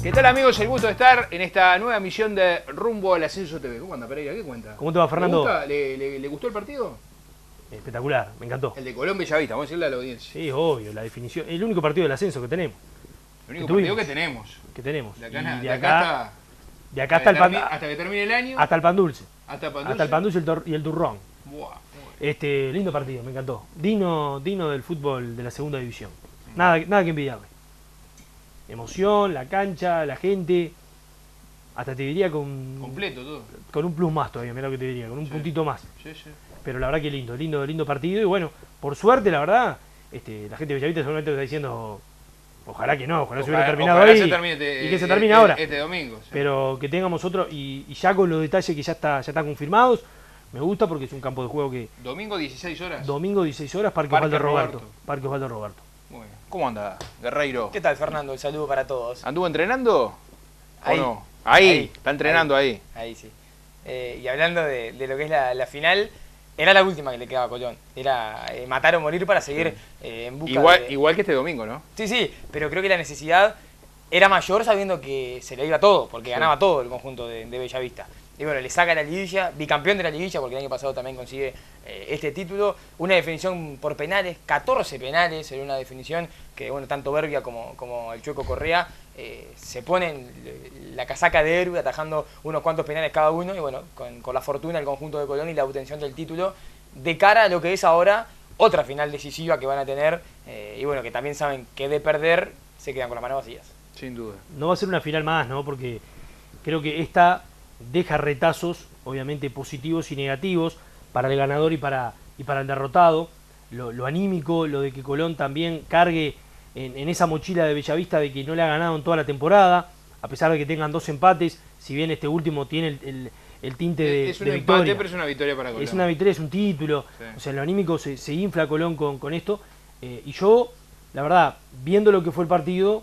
¿Qué tal, amigos? El gusto de estar en esta nueva emisión de Rumbo al Ascenso TV. ¿Cómo anda, Pereira? ¿Qué cuenta? ¿Cómo te va, Fernando? ¿Le gustó el partido? Espectacular, me encantó. El de Colón Bellavista, vamos a decirle a la audiencia. Sí, obvio, la definición. El único partido del ascenso que tenemos. El único partido que tenemos. De acá hasta que termine el año. Hasta el pan dulce. Hasta el pan dulce y el turrón. Buah, lindo partido, me encantó. Digno del fútbol de la segunda división. Nada que envidiarle. Emoción, la cancha, la gente. Hasta te diría completo todo. Con un plus más todavía, mirá lo que te diría, con un puntito más. Sí. Pero la verdad que lindo partido. Y bueno, por suerte, la verdad, la gente de Bellavista seguramente está diciendo, ojalá que no, ojalá se hubiera terminado ahí. Y que se termine ahora. Este domingo. Sí. Pero que tengamos otro, y ya con los detalles que ya están confirmados, me gusta porque es un campo de juego que... Domingo 16 horas. Domingo 16 horas, Parque Osvaldo Roberto. Parque Osvaldo Roberto. Muy bien. ¿Cómo anda, Guerreiro? ¿Qué tal, Fernando? Un saludo para todos. ¿Anduvo entrenando? Ahí. ¿O no? Ahí, está entrenando ahí. Ahí sí. Y hablando de lo que es la final, era la última que le quedaba a Colón. Era matar o morir para seguir en busca igual que este domingo, ¿no? Sí, pero creo que la necesidad era mayor sabiendo que se le iba todo, porque ganaba todo el conjunto de Bellavista. Y bueno, le saca la liguilla, bicampeón de la liguilla, porque el año pasado también consigue este título. Una definición por penales, 14 penales, era una definición que, bueno, tanto Berbia como el Chueco Correa se ponen la casaca de héroe atajando unos cuantos penales cada uno. Y bueno, con la fortuna del conjunto de Colón y la obtención del título, de cara a lo que es ahora otra final decisiva que van a tener. Y bueno, que también saben que de perder se quedan con las manos vacías. Sin duda. No va a ser una final más, ¿no? Porque creo que esta deja retazos, obviamente positivos y negativos, para el ganador y para el derrotado. Lo anímico, lo de que Colón también cargue en esa mochila de Bellavista de que no le ha ganado en toda la temporada, a pesar de que tengan 2 empates, si bien este último tiene el tinte de es un empate, victoria. Pero es una victoria para Colón. Es una victoria, es un título. Sí. O sea, en lo anímico se infla Colón con esto. Y yo, la verdad, viendo lo que fue el partido,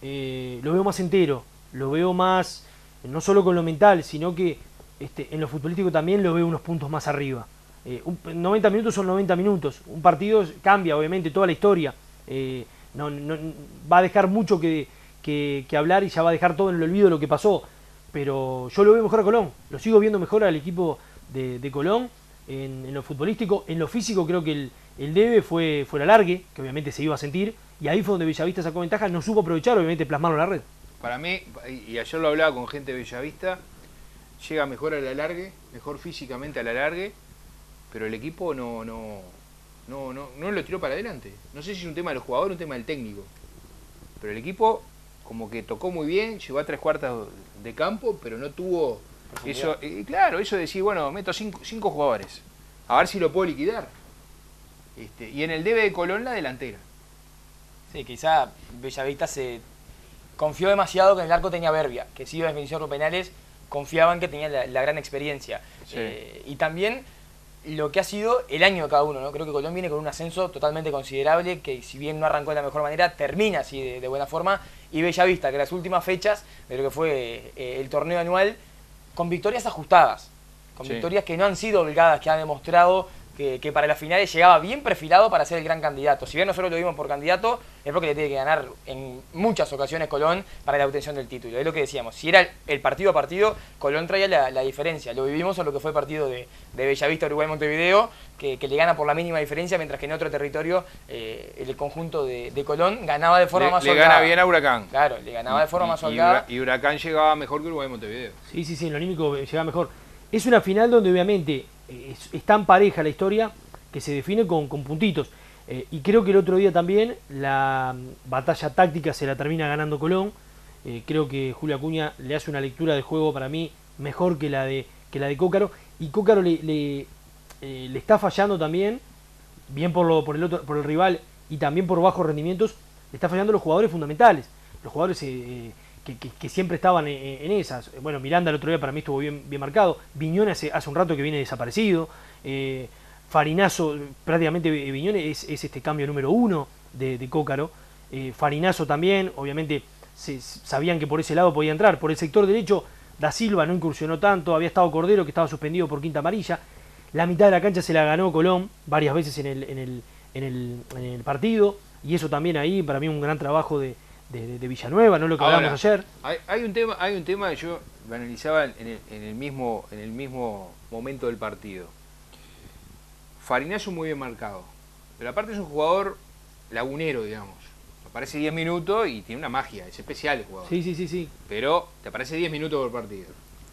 lo veo más entero, lo veo más, no solo con lo mental, sino que en lo futbolístico también lo veo unos puntos más arriba. 90 minutos son 90 minutos. Un partido cambia, obviamente, toda la historia. No, va a dejar mucho que hablar y ya va a dejar todo en el olvido lo que pasó. Pero yo lo veo mejor a Colón. Lo sigo viendo mejor al equipo de Colón en lo futbolístico. En lo físico creo que el debe fue el alargue, que obviamente se iba a sentir. Y ahí fue donde Bellavista sacó ventaja. No supo aprovechar, obviamente, plasmarlo en la red. Para mí, y ayer lo hablaba con gente de Bellavista, llega mejor al alargue, mejor físicamente al alargue, pero el equipo no lo tiró para adelante. No sé si es un tema de los jugadores o un tema del técnico, pero el equipo como que tocó muy bien, llegó a 3/4 de campo, pero no tuvo eso. Claro, eso de decir, bueno, meto 5 jugadores, a ver si lo puedo liquidar. Y en el debe de Colón la delantera. Sí, quizá Bellavista se confió demasiado que en el arco tenía Berbia, que si iba a definición por penales, confiaban que tenía la gran experiencia. Sí. Y también lo que ha sido el año de cada uno, ¿no? Creo que Colón viene con un ascenso totalmente considerable, que si bien no arrancó de la mejor manera, termina así de buena forma. Y Bellavista, que las últimas fechas de lo que fue el torneo anual, con victorias ajustadas, con victorias que no han sido holgadas, que han demostrado que para las finales llegaba bien perfilado para ser el gran candidato. Si bien nosotros lo vimos por candidato, es porque le tiene que ganar en muchas ocasiones Colón para la obtención del título. Es lo que decíamos, si era el partido a partido, Colón traía la diferencia. Lo vivimos en lo que fue el partido de Bellavista, Uruguay, Montevideo, que le gana por la mínima diferencia, mientras que en otro territorio el conjunto de Colón ganaba de forma más holgada. Le gana bien a Huracán. Claro, le ganaba de forma más holgada. Y Huracán llegaba mejor que Uruguay, Montevideo. Sí, en lo anímico llegaba mejor. Es una final donde obviamente es tan pareja la historia que se define con puntitos. Y creo que el otro día también la batalla táctica se la termina ganando Colón. Creo que Julio Acuña le hace una lectura de juego para mí mejor que la de Cócaro. Y Cócaro le está fallando también, bien por el rival y también por bajos rendimientos, le está fallando los jugadores fundamentales. Los jugadores que siempre estaban en esas. Bueno, Miranda el otro día para mí estuvo bien marcado. Viñón hace un rato que viene desaparecido. Farinazo, prácticamente Viñón es este cambio número 1 de Cócaro. Farinazo también, obviamente sabían que por ese lado podía entrar. Por el sector derecho, Da Silva no incursionó tanto. Había estado Cordero, que estaba suspendido por quinta amarilla. La mitad de la cancha se la ganó Colón varias veces en el partido. Y eso también ahí, para mí, un gran trabajo de de Villanueva, no lo que hablamos ayer. Hay un tema que yo lo analizaba en el mismo momento del partido. Farinazo muy bien marcado, pero aparte es un jugador lagunero, digamos. Aparece 10 minutos y tiene una magia, es especial el jugador. Sí. Pero te aparece 10 minutos por partido.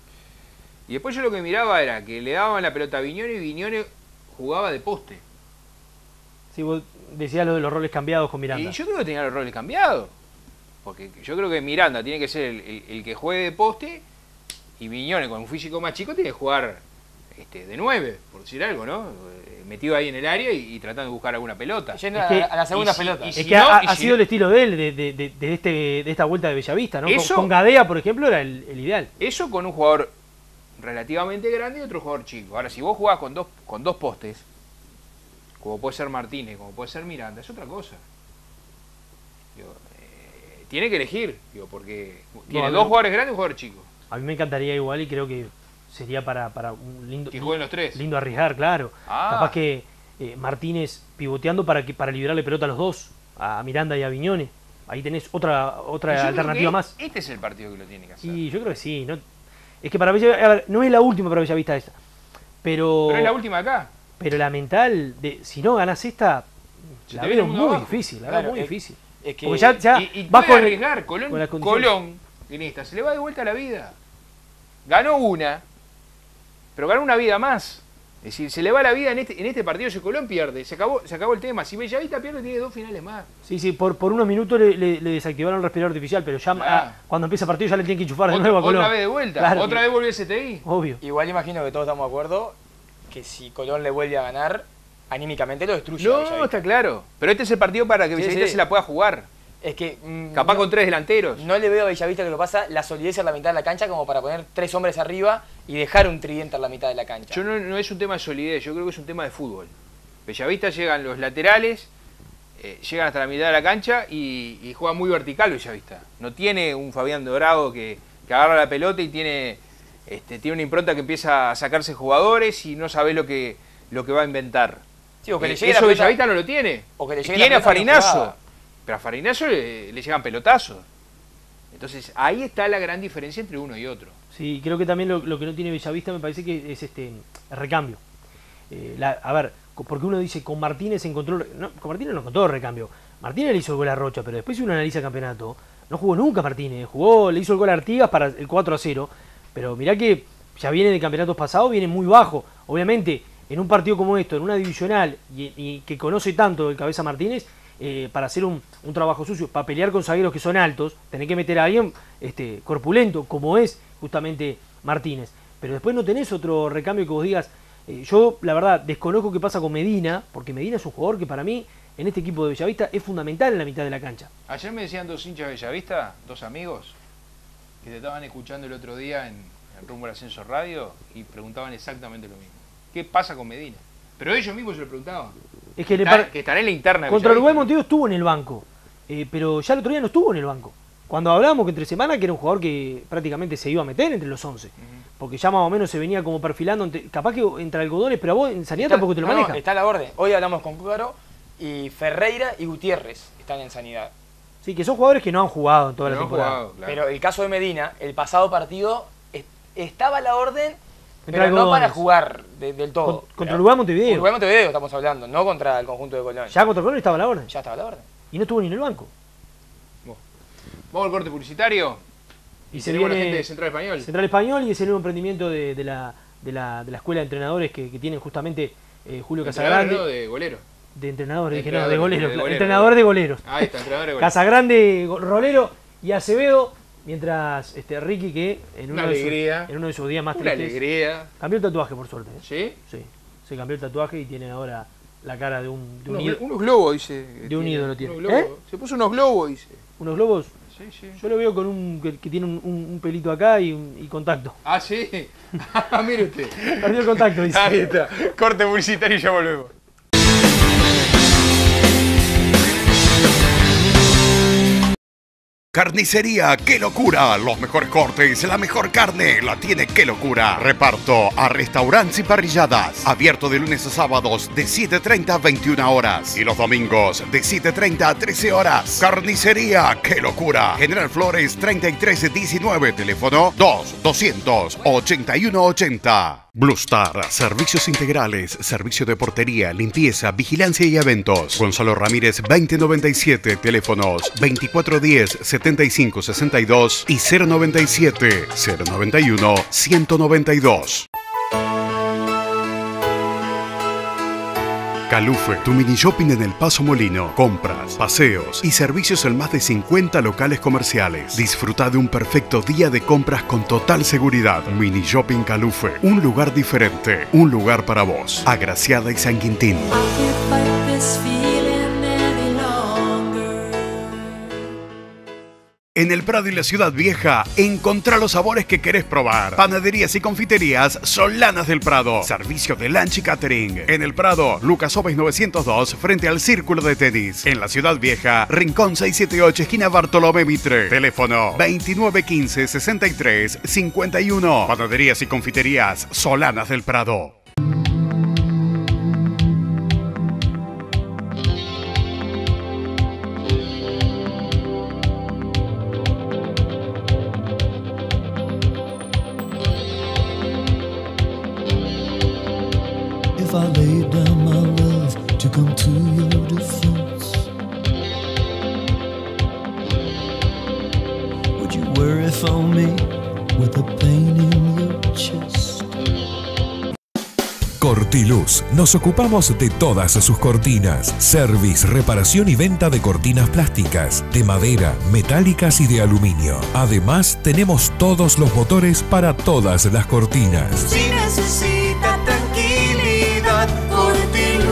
Y después yo lo que miraba era que le daban la pelota a Viñone y Viñone jugaba de poste. Sí, vos decías lo de los roles cambiados con Miranda. Y yo creo que tenía los roles cambiados. Porque yo creo que Miranda tiene que ser el que juegue de poste y Viñone con un físico más chico tiene que jugar de 9, por decir algo, ¿no? Metido ahí en el área y tratando de buscar alguna pelota. Yendo a la segunda pelota. Es que ha sido el estilo de él, de esta vuelta de Bellavista, ¿no? Con Gadea, por ejemplo, era el ideal. Eso con un jugador relativamente grande y otro jugador chico. Ahora, si vos jugás con dos postes, como puede ser Martínez, como puede ser Miranda, es otra cosa. Digo, tiene que elegir, porque tiene dos jugadores grandes y un jugador chico. A mí me encantaría igual y creo que sería para un lindo... Que jueguen los tres. Lindo arriesgar, claro. Capaz que Martínez pivoteando para liberarle pelota a los dos, a Miranda y a Viñone. Ahí tenés otra alternativa más. Este es el partido que lo tiene que hacer. Sí, yo creo que sí. No, es que para Bellavista, a ver, no es la última para Bellavista esta. Pero es la última acá. Pero la mental, si no ganás esta, la veo muy difícil. La veo muy difícil. Es que, porque ya y vas puede arriesgar. Colón, en esta, se le va de vuelta la vida. Ganó una, pero ganó una vida más. Es decir, se le va la vida en este partido. Si Colón pierde, se acabó el tema. Si Bellavista pierde, tiene 2 finales más. Sí, por unos minutos le desactivaron el respirador artificial, pero ya cuando empieza el partido ya le tienen que enchufar de nuevo a Colón. Otra vez de vuelta, claro, otra vez volvió el CTI. Obvio. Igual imagino que todos estamos de acuerdo que si Colón le vuelve a ganar, anímicamente lo destruye. No, está claro. Pero este es el partido para que Bellavista se la pueda jugar. Es que capaz con 3 delanteros. No le veo a Bellavista que lo pasa la solidez en la mitad de la cancha como para poner 3 hombres arriba y dejar un tridente en la mitad de la cancha. Yo no es un tema de solidez, yo creo que es un tema de fútbol. Bellavista llegan los laterales, llegan hasta la mitad de la cancha y juega muy vertical Bellavista. No tiene un Fabián Dorado que agarra la pelota y tiene una impronta que empieza a sacarse jugadores y no sabe lo que va a inventar. Sí, o que le llegue eso la pelota, Bellavista no lo tiene. O que le llegue tiene la a Farinazo. Pero a Farinazo le llegan pelotazos. Entonces ahí está la gran diferencia entre uno y otro. Sí, creo que también lo que no tiene Bellavista me parece que es el recambio. A ver, porque uno dice con Martínez encontró... No, con Martínez no encontró recambio. Martínez le hizo el gol a Rocha, pero después si uno analiza el campeonato, no jugó nunca Martínez. Le hizo el gol a Artigas para el 4-0. Pero mirá que ya viene de campeonatos pasados, viene muy bajo. Obviamente, en un partido como esto, en una divisional, y que conoce tanto el Cabeza Martínez... para hacer un trabajo sucio, para pelear con zagueros que son altos, tenés que meter a alguien corpulento, como es justamente Martínez. Pero después no tenés otro recambio que vos digas, yo la verdad desconozco qué pasa con Medina, porque Medina es un jugador que para mí, en este equipo de Bellavista, es fundamental en la mitad de la cancha. Ayer me decían 2 hinchas de Bellavista, 2 amigos, que te estaban escuchando el otro día en Rumbo al Ascenso Radio y preguntaban exactamente lo mismo. ¿Qué pasa con Medina? Pero ellos mismos se lo preguntaban. Es que están en la interna de contra Uruguay Montevideo estuvo en el banco, pero ya el otro día no estuvo en el banco. Cuando hablábamos que entre semana que era un jugador que prácticamente se iba a meter entre los 11, porque ya más o menos se venía como perfilando, capaz que entre algodones, pero a vos en Sanidad tampoco te lo manejas. Está a la orden. Hoy hablamos con Cúcaro y Ferreira y Gutiérrez están en Sanidad. Sí, que son jugadores que no han jugado en toda la temporada. Claro. Pero el caso de Medina, el pasado partido estaba a la orden, Entre pero algodones. no para jugar del todo. Contra Uruguay Montevideo. Uruguay Montevideo estamos hablando, no contra el conjunto de Colón. Ya contra Colón estaba a la orden. Ya estaba a la orden. Y no estuvo ni en el banco. Vamos al corte publicitario. Y se tenemos viene la gente de Central Español. Central Español y ese nuevo emprendimiento de la escuela de entrenadores que tienen justamente Julio Casagrande. No, de golero. De entrenadores, dije Entrenador, no, de goleros. de golero. Entrenador de goleros. Ahí está, entrenador de golero. Casagrande, Rolero y Acevedo. Mientras Ricky, que en uno de sus días más Una tristes, alegría. cambió el tatuaje, por suerte. ¿Sí? Sí, se cambió el tatuaje y tiene ahora la cara de un Unos globos, dice. De un ídolo tiene. Unos globos. Se puso unos globos, dice. unos globos. Sí. Yo lo veo con que tiene un pelito acá y contacto. Ah, sí. Mire usted. Perdió el contacto, dice. Ahí está. Corte publicitario y ya volvemos. Carnicería ¡Qué Locura! Los mejores cortes, la mejor carne, la tiene ¡Qué Locura! Reparto a restaurantes y parrilladas. Abierto de lunes a sábados de 7:30 a 21 horas. Y los domingos de 7:30 a 13 horas. Carnicería ¡Qué Locura! General Flores 3319. Teléfono 2-200-8180. Blue Star, servicios integrales, servicio de portería, limpieza, vigilancia y eventos. Gonzalo Ramírez 2097, teléfonos 2410-7562 y 097-091-192. Calufe, tu mini shopping en el Paso Molino. Compras, paseos y servicios en más de 50 locales comerciales. Disfruta de un perfecto día de compras con total seguridad. Mini Shopping Calufe, un lugar diferente, un lugar para vos. Agraciada y San Quintín. En el Prado y la Ciudad Vieja, encontrá los sabores que querés probar. Panaderías y confiterías Solanas del Prado. Servicio de lunch y catering. En el Prado, Lucas Oves 902, frente al Círculo de Tenis. En la Ciudad Vieja, Rincón 678, esquina Bartolomé Mitre. Teléfono 2915-6351. Panaderías y confiterías Solanas del Prado. If I laid down my love to come to your defense, would you worry for me with a pain in your chest? Cortiluz. Nos ocupamos de todas sus cortinas. Service, reparación y venta de cortinas plásticas, de madera, metálicas y de aluminio. Además, tenemos todos los motores para todas las cortinas. Si necesita tranquilidad, Cortiluz.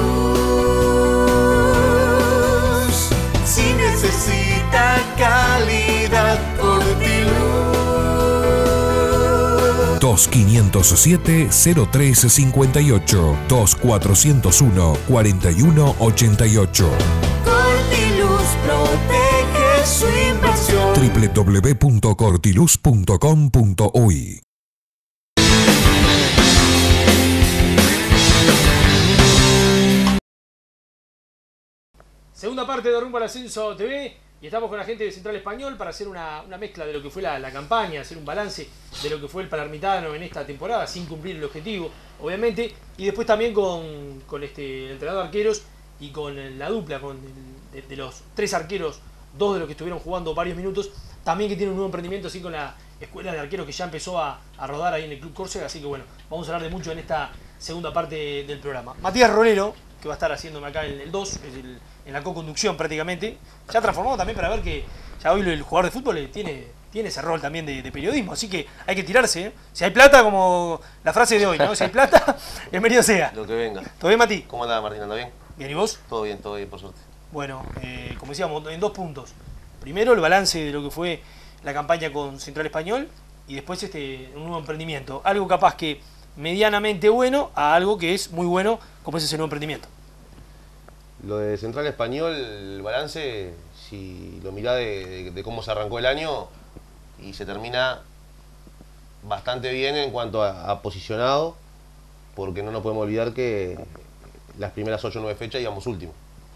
Si necesita calidad, Cortiluz. 2507-0358, 2401-4188. Cortiluz protege su inversión. www.cortiluz.com.uy. Segunda parte de Rumbo al Ascenso TV y estamos con la gente de Central Español para hacer una mezcla de lo que fue la campaña, hacer un balance de lo que fue el palermitano en esta temporada sin cumplir el objetivo, obviamente, y después también con el entrenador de arqueros y con la dupla de los tres arqueros, dos de los que estuvieron jugando varios minutos, también que tiene un nuevo emprendimiento así con la escuela de arqueros que ya empezó a rodar ahí en el Club Córcega, así que bueno, vamos a hablar de mucho en esta segunda parte del programa. Matías Rolero, que va a estar haciéndome acá el 2, en la co-conducción prácticamente, ya transformado también para ver que ya hoy el jugador de fútbol tiene ese rol también de periodismo, así que hay que tirarse, ¿eh? Si hay plata, como la frase de hoy, ¿no? Si hay plata, bienvenido sea. Lo que venga. ¿Todo bien, Mati? ¿Cómo andás, Martín? ¿Anda bien? Bien, ¿y vos? Todo bien, por suerte. Bueno, como decíamos, en 2 puntos. Primero, el balance de lo que fue la campaña con Central Español y después un nuevo emprendimiento. Algo capaz que medianamente bueno a algo que es muy bueno, como es ese nuevo emprendimiento. Lo de Central Español, el balance, si lo mirás de cómo se arrancó el año, y se termina bastante bien en cuanto a posicionado, porque no nos podemos olvidar que las primeras 8 o 9 fechas íbamos últimos.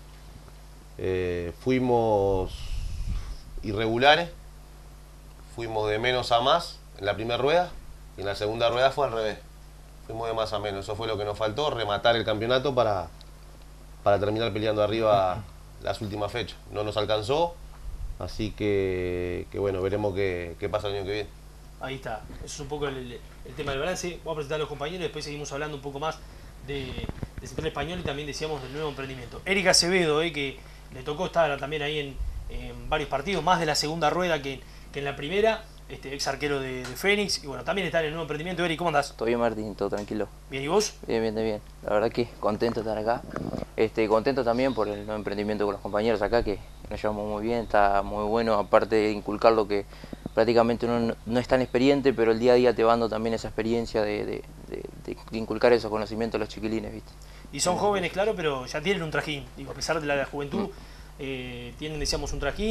Fuimos irregulares, fuimos de menos a más en la primera rueda, y en la segunda rueda fue al revés. Fuimos de más a menos, eso fue lo que nos faltó, rematar el campeonato para terminar peleando arriba las últimas fechas. No nos alcanzó, así que bueno, veremos qué pasa el año que viene. Ahí está, eso es un poco el tema del balance. Vamos a presentar a los compañeros y después seguimos hablando un poco más de Central Español y también decíamos del nuevo emprendimiento. Eric Acevedo, que le tocó estar también ahí en varios partidos, más de la segunda rueda que en la primera, ex arquero de Fénix, y bueno, también está en el nuevo emprendimiento. Eric, ¿cómo andás? Todo bien, Martín, todo tranquilo. Bien, ¿y vos? Bien. La verdad que contento de estar acá. Contento también por el nuevo emprendimiento con los compañeros acá, que nos llevamos muy bien, está muy bueno, aparte de inculcar lo que prácticamente uno no es tan experiente, pero el día a día te va dando también esa experiencia de inculcar esos conocimientos a los chiquilines, ¿viste? Y son jóvenes, claro, pero ya tienen un trajín, digo, a pesar de la juventud, tienen, decíamos, un trajín,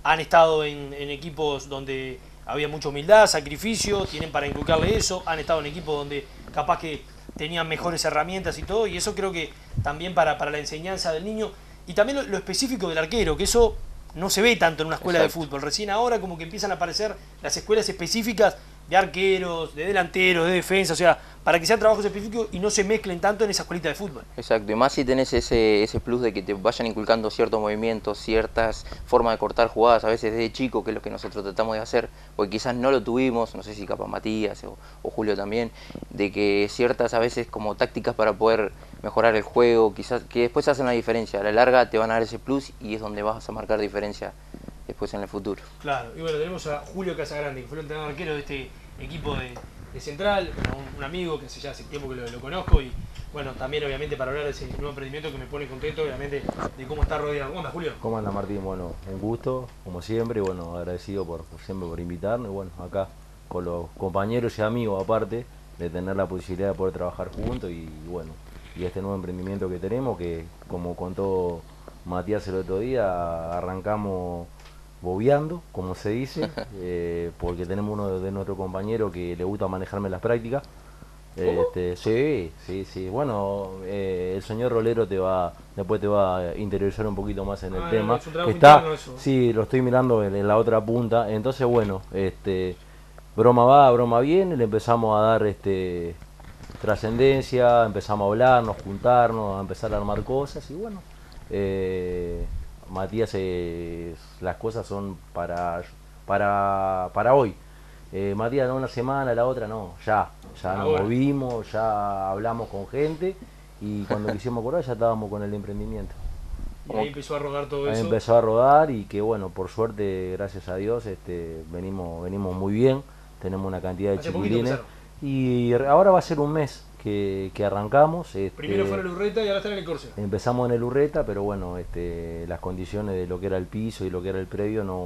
han estado en equipos donde había mucha humildad, sacrificio, tienen para inculcarle eso, han estado en equipos donde capaz que tenían mejores herramientas y todo, y eso creo que también para la enseñanza del niño, y también lo específico del arquero, que eso no se ve tanto en una escuela de fútbol. Recién ahora como que empiezan a aparecer las escuelas específicas de arqueros, de delanteros, de defensa, o sea, para que sean trabajos específicos y no se mezclen tanto en esa escuelita de fútbol. Exacto, y más si tenés ese plus de que te vayan inculcando ciertos movimientos, ciertas formas de cortar jugadas, a veces desde chico, que es lo que nosotros tratamos de hacer, porque quizás no lo tuvimos, no sé si capaz Matías o Julio también, de que ciertas a veces como tácticas para poder mejorar el juego, quizás que después hacen la diferencia, a la larga te van a dar ese plus y es donde vas a marcar diferencia después en el futuro. Claro, y bueno, tenemos a Julio Casagrande, que fue el entrenador arquero de este equipo de Central, un amigo que hace tiempo que lo conozco, y bueno, también obviamente para hablar de ese nuevo emprendimiento que me pone contento, obviamente, de cómo está rodeado. ¿Cómo anda, Julio? ¿Cómo anda, Martín? Bueno, un gusto, como siempre, y bueno, agradecido siempre por invitarme, y bueno, acá con los compañeros y amigos, aparte de tener la posibilidad de poder trabajar juntos, y bueno, y este nuevo emprendimiento que tenemos, que como contó Matías el otro día, arrancamos bobeando, como se dice, porque tenemos uno de nuestros compañeros que le gusta manejarme las prácticas. Sí. Bueno, el señor Rolero después te va a interiorizar un poquito más en el tema. Es un trabajo interno eso. Sí, lo estoy mirando en la otra punta. Entonces, bueno, broma va, broma viene, le empezamos a dar trascendencia, empezamos a hablarnos, juntarnos, a empezar a armar cosas y bueno. Matías, las cosas son para hoy. Matías, no una semana, la otra no, ya nos movimos, ya hablamos con gente y cuando quisimos acordar ya estábamos con el emprendimiento. Y ahí empezó a rodar todo ahí eso. Empezó a rodar y que bueno, por suerte, gracias a Dios, venimos muy bien, tenemos una cantidad de chiquilines y ahora va a ser un mes que arrancamos. Primero fue en el Urreta y ahora están en el Córcega. Empezamos en el Urreta, pero bueno, las condiciones de lo que era el piso y lo que era el predio no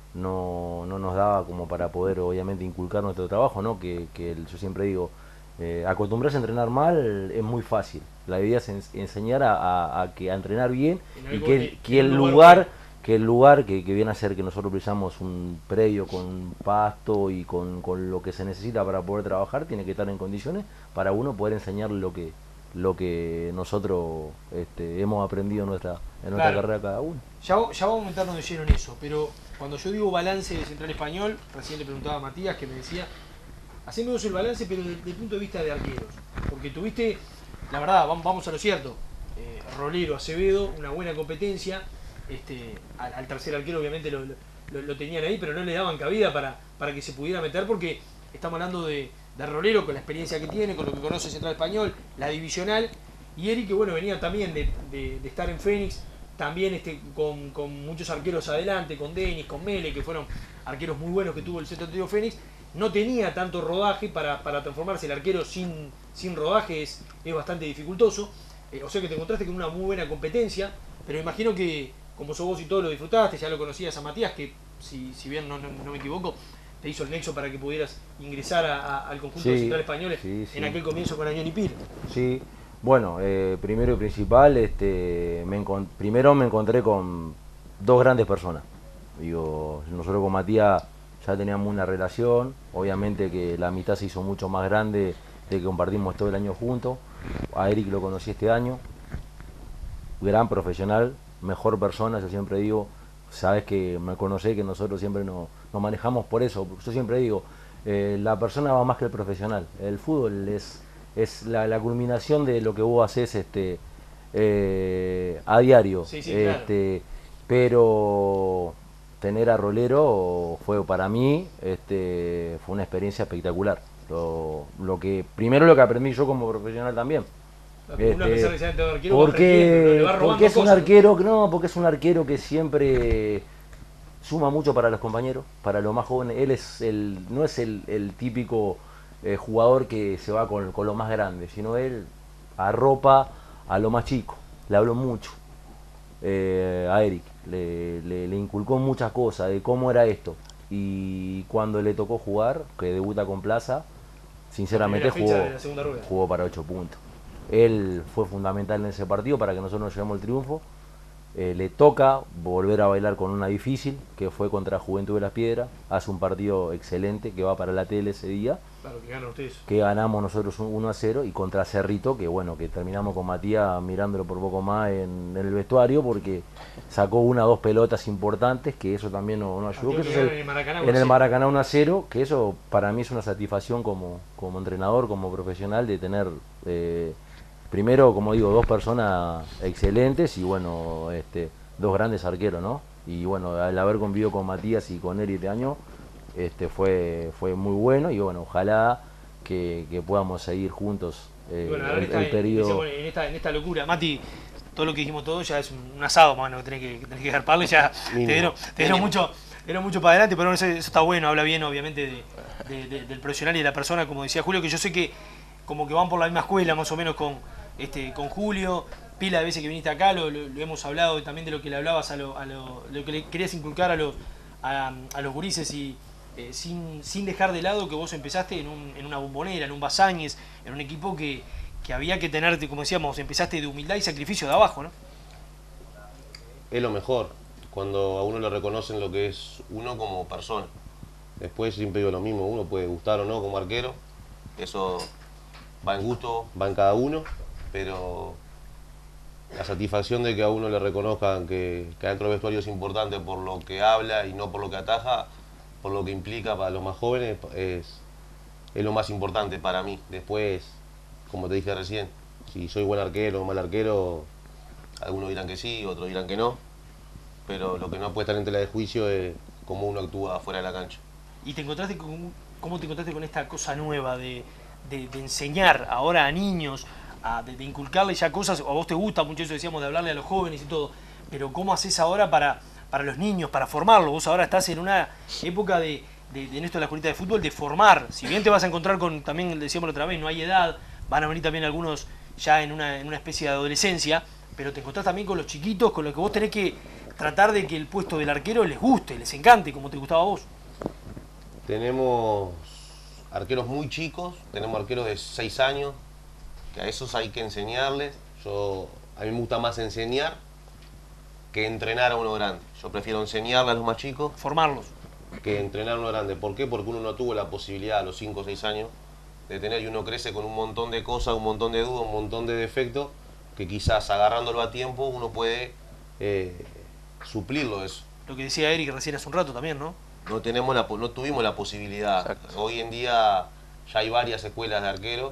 nos daba como para poder obviamente inculcar nuestro trabajo, ¿no? Yo siempre digo, acostumbrarse a entrenar mal es muy fácil. La idea es enseñar a entrenar bien y que el lugar que viene a ser que nosotros precisamos un predio con pasto y con lo que se necesita para poder trabajar, tiene que estar en condiciones para uno poder enseñar lo que nosotros hemos aprendido en nuestra carrera cada uno. Ya vamos a meternos de lleno en eso, pero cuando yo digo balance de Central Español, recién le preguntaba a Matías que me decía, haceme vos el balance pero desde el punto de vista de arqueros, porque tuviste, la verdad, vamos a lo cierto, Rolero, Acevedo, una buena competencia, al tercer arquero obviamente lo tenían ahí, pero no le daban cabida para que se pudiera meter, porque estamos hablando de Rolero con la experiencia que tiene, con lo que conoce Central Español, la divisional, y Eric que bueno, venía también de estar en Fénix, también con muchos arqueros adelante, con Denis, con Mele, que fueron arqueros muy buenos que tuvo el Centro Atlético Fénix, no tenía tanto rodaje para transformarse. El arquero sin rodaje es bastante dificultoso, o sea que te encontraste con una muy buena competencia, pero imagino que como sos vos y todo lo disfrutaste, ya lo conocías a Matías, que si bien no me equivoco, te hizo el nexo para que pudieras ingresar al conjunto de Central Españoles en aquel comienzo con Añón y Pir. Sí, bueno, primero y principal, primero me encontré con dos grandes personas. Digo, nosotros con Matías ya teníamos una relación, obviamente que la amistad se hizo mucho más grande de que compartimos todo el año juntos. A Eric lo conocí este año, gran profesional, mejor persona, yo siempre digo, sabes que me conocés, que nosotros siempre nos manejamos por eso. Yo siempre digo, la persona va más que el profesional. El fútbol es la culminación de lo que vos haces a diario. Sí, claro. Pero tener a Rolero fue para mí fue una experiencia espectacular. Primero lo que aprendí yo como profesional también. Porque es un arquero que siempre suma mucho para los compañeros, para los más jóvenes. Él no es el típico jugador que se va con lo más grande, sino él arropa a lo más chico. Le habló mucho a Eric, le inculcó muchas cosas de cómo era esto. Y cuando le tocó jugar, que debuta con Plaza, sinceramente jugó para 8 puntos. Él fue fundamental en ese partido para que nosotros nos llevemos el triunfo le toca volver a bailar con una difícil, que fue contra Juventud de las Piedras. Hace un partido excelente que va para la tele ese día. Claro, que ganan ustedes. Que ganamos nosotros 1-0, y contra Cerrito, que bueno, que terminamos con Matías mirándolo por poco más en el vestuario, porque sacó 1 o 2 pelotas importantes, que eso también nos ayudó. Que eso en el Maracaná 1-0, que eso para mí es una satisfacción como entrenador, como profesional, de tener primero, como digo, 2 personas excelentes y bueno, 2 grandes arqueros, ¿no? Y bueno, al haber convivido con Matías y con Eri este año, fue muy bueno, y bueno, ojalá que podamos seguir juntos bueno, el periodo. En esta locura, Mati, todo lo que dijimos todos ya es un asado, mano, que tenés que garparle, ya te dieron mucho para adelante, pero eso está bueno, habla bien obviamente del profesional y de la persona, como decía Julio, que yo sé que como que van por la misma escuela más o menos con Julio. Pila de veces que viniste acá, lo hemos hablado también de lo que le hablabas, lo que le querías inculcar a los gurises, y sin dejar de lado que vos empezaste en una Bombonera, en un Basáñez, en un equipo que había que tenerte, como decíamos, empezaste de humildad y sacrificio de abajo, ¿no? Es lo mejor, cuando a uno le reconocen lo que es uno como persona. Después siempre digo lo mismo, uno puede gustar o no como arquero, eso va en gusto, va en cada uno, pero la satisfacción de que a uno le reconozcan que adentro del vestuario es importante por lo que habla y no por lo que ataja, por lo que implica para los más jóvenes, es lo más importante para mí. Después, como te dije recién, si soy buen arquero o mal arquero, algunos dirán que sí, otros dirán que no, pero lo que no puede estar en tela de juicio es cómo uno actúa fuera de la cancha. ¿Y cómo te encontraste con esta cosa nueva de enseñar ahora a niños, de inculcarles ya cosas? A vos te gusta mucho eso, decíamos, de hablarle a los jóvenes y todo, pero ¿cómo haces ahora para los niños, para formarlos? Vos ahora estás en una época de esto de la escuelita de fútbol, de formar. Si bien te vas a encontrar con, también decíamos la otra vez, no hay edad, van a venir también algunos ya en una especie de adolescencia, pero te encontrás también con los chiquitos, con los que vos tenés que tratar de que el puesto del arquero les guste, les encante, como te gustaba a vos. Tenemos arqueros muy chicos, tenemos arqueros de 6 años, que a esos hay que enseñarles. A mí me gusta más enseñar que entrenar a uno grande. Yo prefiero enseñarle a los más chicos, formarlos, que entrenar a uno grande. ¿Por qué? Porque uno no tuvo la posibilidad a los 5 o 6 años de tener, y uno crece con un montón de cosas, un montón de dudas, un montón de defectos, que quizás agarrándolo a tiempo uno puede suplirlo eso. Lo que decía Eric recién hace un rato también, ¿no? No tuvimos la posibilidad. Exacto. Hoy en día ya hay varias escuelas de arqueros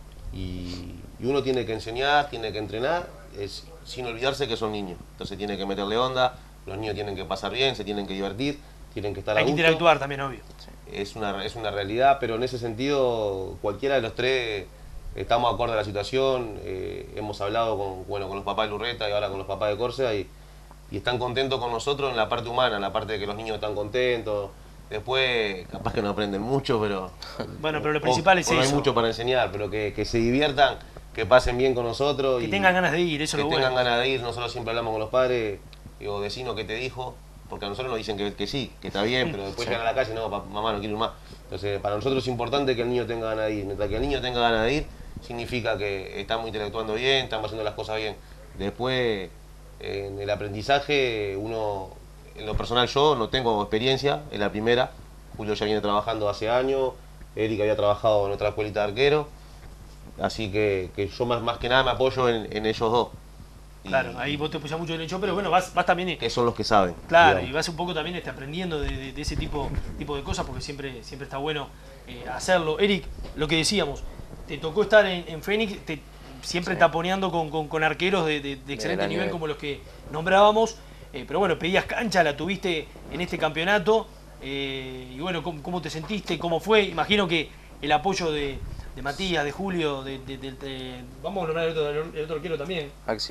y uno tiene que enseñar, tiene que entrenar, sin olvidarse que son niños. Entonces tiene que meterle onda, los niños tienen que pasar bien, se tienen que divertir, tienen que estar a gusto. Hay que interactuar también, obvio. Sí. Es una realidad, pero en ese sentido cualquiera de los tres estamos de acuerdo a la situación. Hemos hablado con los papás de Lurreta y ahora con los papás de Córcega y están contentos con nosotros en la parte humana, en la parte de que los niños están contentos. Después, capaz que no aprenden mucho, pero... Bueno, pero lo principal es eso. No hay mucho para enseñar, pero que se diviertan, que pasen bien con nosotros. Que tengan ganas de ir, eso es lo bueno. Que tengan ganas de ir. Nosotros siempre hablamos con los padres, digo, vecino, ¿qué te dijo? Porque a nosotros nos dicen que sí, que está bien, pero después llegan a la calle, no, mamá, no quiero ir más. Entonces, para nosotros es importante que el niño tenga ganas de ir. Mientras que el niño tenga ganas de ir, significa que estamos interactuando bien, estamos haciendo las cosas bien. Después, en el aprendizaje, uno, en lo personal yo no tengo experiencia, en la primera. Julio ya viene trabajando hace años, Eric había trabajado en otra escuelita de arquero, así que yo más que nada me apoyo en ellos dos. Claro, ahí vos te apoyás mucho en el show, pero bueno, vas también... Que son los que saben. Claro, digamos. Y vas un poco también aprendiendo de ese tipo de cosas, porque siempre está bueno hacerlo. Eric, lo que decíamos, te tocó estar en Fénix, siempre taponeando con arqueros de excelente nivel como los que nombrábamos, pero bueno, pedías cancha, la tuviste en este campeonato, y bueno, ¿cómo te sentiste? ¿Cómo fue? Imagino que el apoyo de Matías, de Julio, vamos a nombrar el otro arquero también.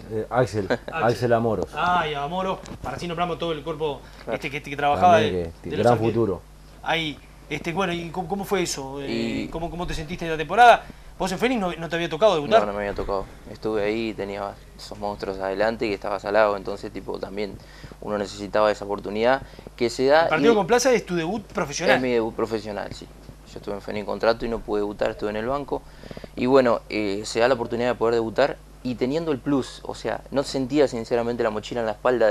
Axel Amoros. Y a Amoros, para así nombramos todo el cuerpo que trabajaba de gran futuro. Ahí, bueno, ¿y cómo fue eso? ¿Cómo te sentiste en la temporada? ¿Vos en Fénix no te había tocado debutar? No me había tocado. Estuve ahí, tenía esos monstruos adelante que estabas al lado, entonces también uno necesitaba esa oportunidad que se da. ¿El partido con Plaza es tu debut profesional? Es mi debut profesional, sí. Yo estuve en Fénix contrato y no pude debutar, estuve en el banco. Y bueno, se da la oportunidad de poder debutar y teniendo el plus, o sea, no sentía sinceramente la mochila en la espalda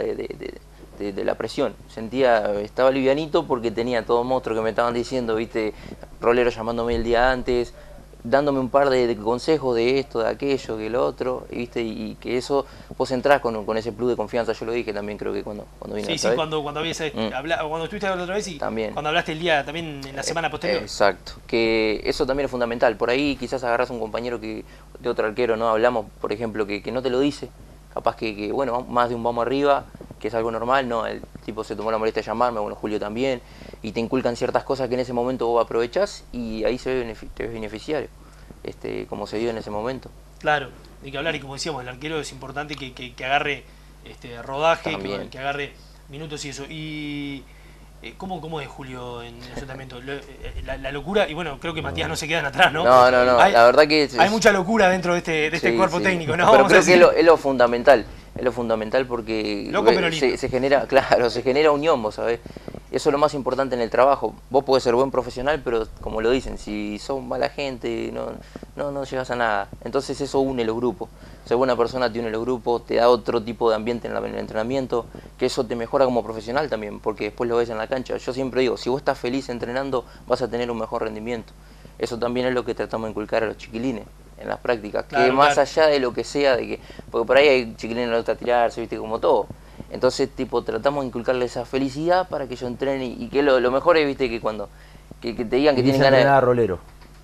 de la presión. Estaba livianito porque tenía todo monstruo que me estaban diciendo, viste, Rolero llamándome el día antes, dándome un par de consejos de esto, de aquello, que lo otro, ¿viste? Y que eso, vos entrás con ese plus de confianza. Yo lo dije también, creo que cuando vine Sí, otra vez. cuando estuviste la otra vez y también. Cuando hablaste el día también en la semana posterior. Exacto, que eso también es fundamental. Por ahí quizás agarrás a un compañero de otro arquero, ¿no? Hablamos, por ejemplo, que no te lo dice. Capaz que, bueno, más de un vamos arriba, que es algo normal, ¿no? El tipo se tomó la molestia de llamarme, bueno, Julio también, y te inculcan ciertas cosas que en ese momento vos aprovechás y ahí te ves beneficiario, como se dio en ese momento. Claro, hay que hablar, y como decíamos, el arquero es importante que agarre rodaje, que agarre minutos y eso. Y ¿cómo es Julio en el asentamiento? La locura, y bueno, creo que Matías no se quedan atrás, ¿no? No, la verdad que hay mucha locura dentro de este cuerpo técnico, ¿no? Pero creo que es lo fundamental. Es lo fundamental porque se genera unión, vos sabés. Eso es lo más importante en el trabajo. Vos podés ser buen profesional, pero como lo dicen, si sos mala gente, no llegas a nada. Entonces eso une los grupos. Ser buena persona te une los grupos, te da otro tipo de ambiente en el entrenamiento, que eso te mejora como profesional también, porque después lo ves en la cancha. Yo siempre digo, si vos estás feliz entrenando, vas a tener un mejor rendimiento. Eso también es lo que tratamos de inculcar a los chiquilines en las prácticas, que más allá de lo que sea, porque por ahí hay chiquilines que les gusta tirarse, viste, como todo. Entonces, tratamos de inculcarle esa felicidad para que ellos entrenen y que lo mejor es, viste, que cuando que te digan que tienen ganas de... Rolero.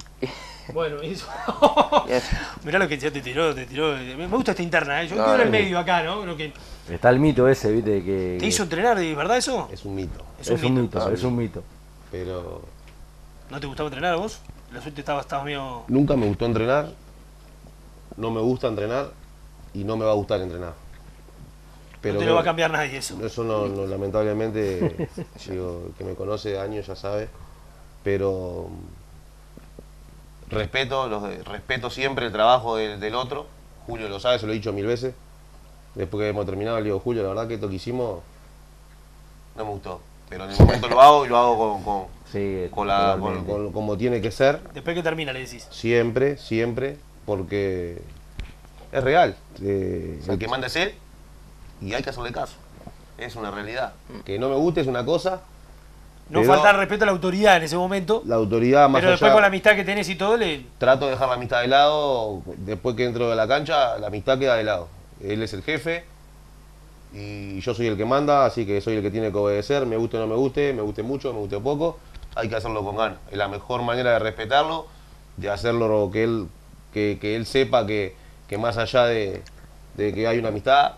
Bueno, eso. Mirá lo que ya te tiró. Me gusta esta interna, ¿eh? Yo quedo en el medio acá, ¿no? Está el mito ese, viste, que... ¿Te hizo entrenar, de verdad, eso? Es un mito. Es un mito. Pero... ¿No te gustaba entrenar a vos? La suerte estabas medio... Nunca me gustó entrenar, no me gusta entrenar y no me va a gustar entrenar. Pero no te lo va a cambiar nadie eso. Eso no lamentablemente, digo, que me conoce de años ya sabe, pero respeto siempre el trabajo del otro. Julio lo sabe, se lo he dicho 1000 veces. Después que hemos terminado, le digo, Julio, la verdad que esto que hicimos no me gustó. Pero en el momento lo hago y lo hago como tiene que ser. Después que termina le decís. Siempre, porque es real. El que manda es él y hay que hacerle caso. Es una realidad. Que no me guste es una cosa. No falta el respeto a la autoridad en ese momento. La autoridad más pero después con la amistad que tenés y todo trato de dejar la amistad de lado. Después que entro de la cancha, la amistad queda de lado. Él es el jefe y yo soy el que manda, así que soy el que tiene que obedecer, me guste o no me guste mucho, me guste poco, hay que hacerlo con ganas. Es la mejor manera de respetarlo, de hacerlo que él sepa que más allá de que hay una amistad,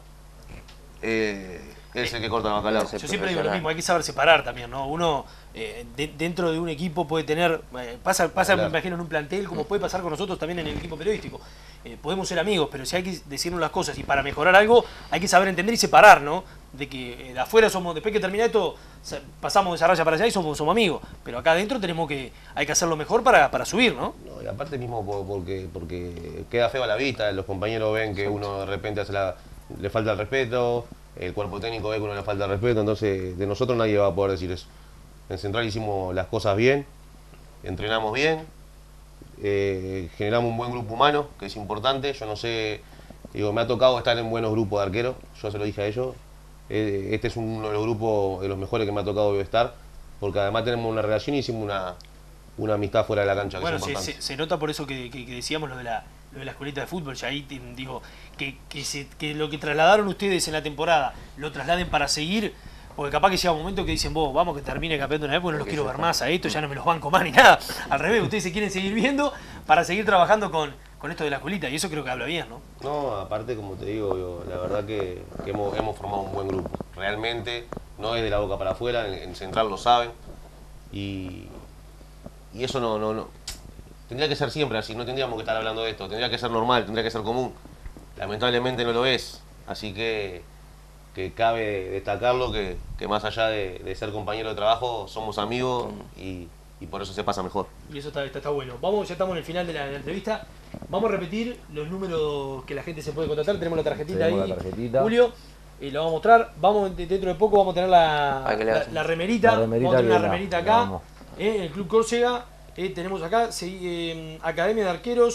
él es el que corta el bacalao. Yo siempre digo lo mismo, hay que saber separar también, ¿no? Uno dentro de un equipo puede tener, pasa me imagino en un plantel, como puede pasar con nosotros también en el equipo periodístico. Podemos ser amigos, pero si hay que decirnos las cosas y para mejorar algo hay que saber entender y separar, ¿no? De que de afuera después que termina esto, pasamos de esa raya para allá y somos amigos, pero acá adentro hay que hacerlo mejor para subir, ¿no? No, y aparte mismo porque queda feo a la vista, los compañeros ven que uno de repente le falta el respeto, el cuerpo técnico ve que uno le falta el respeto, entonces de nosotros nadie va a poder decir eso. En Central hicimos las cosas bien, entrenamos bien, generamos un buen grupo humano, que es importante. Yo no sé, me ha tocado estar en buenos grupos de arqueros, yo se lo dije a ellos. Este es uno de los grupos de los mejores que me ha tocado estar, porque además tenemos una relación y hicimos una amistad fuera de la cancha. Bueno, se nota por eso que decíamos lo de la escuelita de fútbol. Ya ahí digo que lo que trasladaron ustedes en la temporada lo trasladen para seguir. Porque capaz que llega un momento que dicen, vos, vamos que termine el campeonato de una vez, porque no los quiero ver más a esto, ya no me los banco más ni nada. Al revés, ustedes se quieren seguir viendo para seguir trabajando con esto de la escuelita, y eso creo que habla bien, ¿no? No, aparte, como te digo, la verdad que hemos formado un buen grupo. Realmente, no es de la boca para afuera, en Central lo saben. Y eso no. Tendría que ser siempre así, no tendríamos que estar hablando de esto, tendría que ser normal, tendría que ser común. Lamentablemente no lo es, así que cabe destacarlo que más allá de ser compañeros de trabajo, somos amigos y por eso se pasa mejor. Y eso está bueno. Ya estamos en el final de la entrevista. Vamos a repetir los números que la gente se puede contactar. Tenemos la tarjetita ahí, Julio, y lo vamos a mostrar. Dentro de poco vamos a tener la remerita. Vamos a tener una remerita acá, en el Club Córcega. Tenemos acá Academia de Arqueros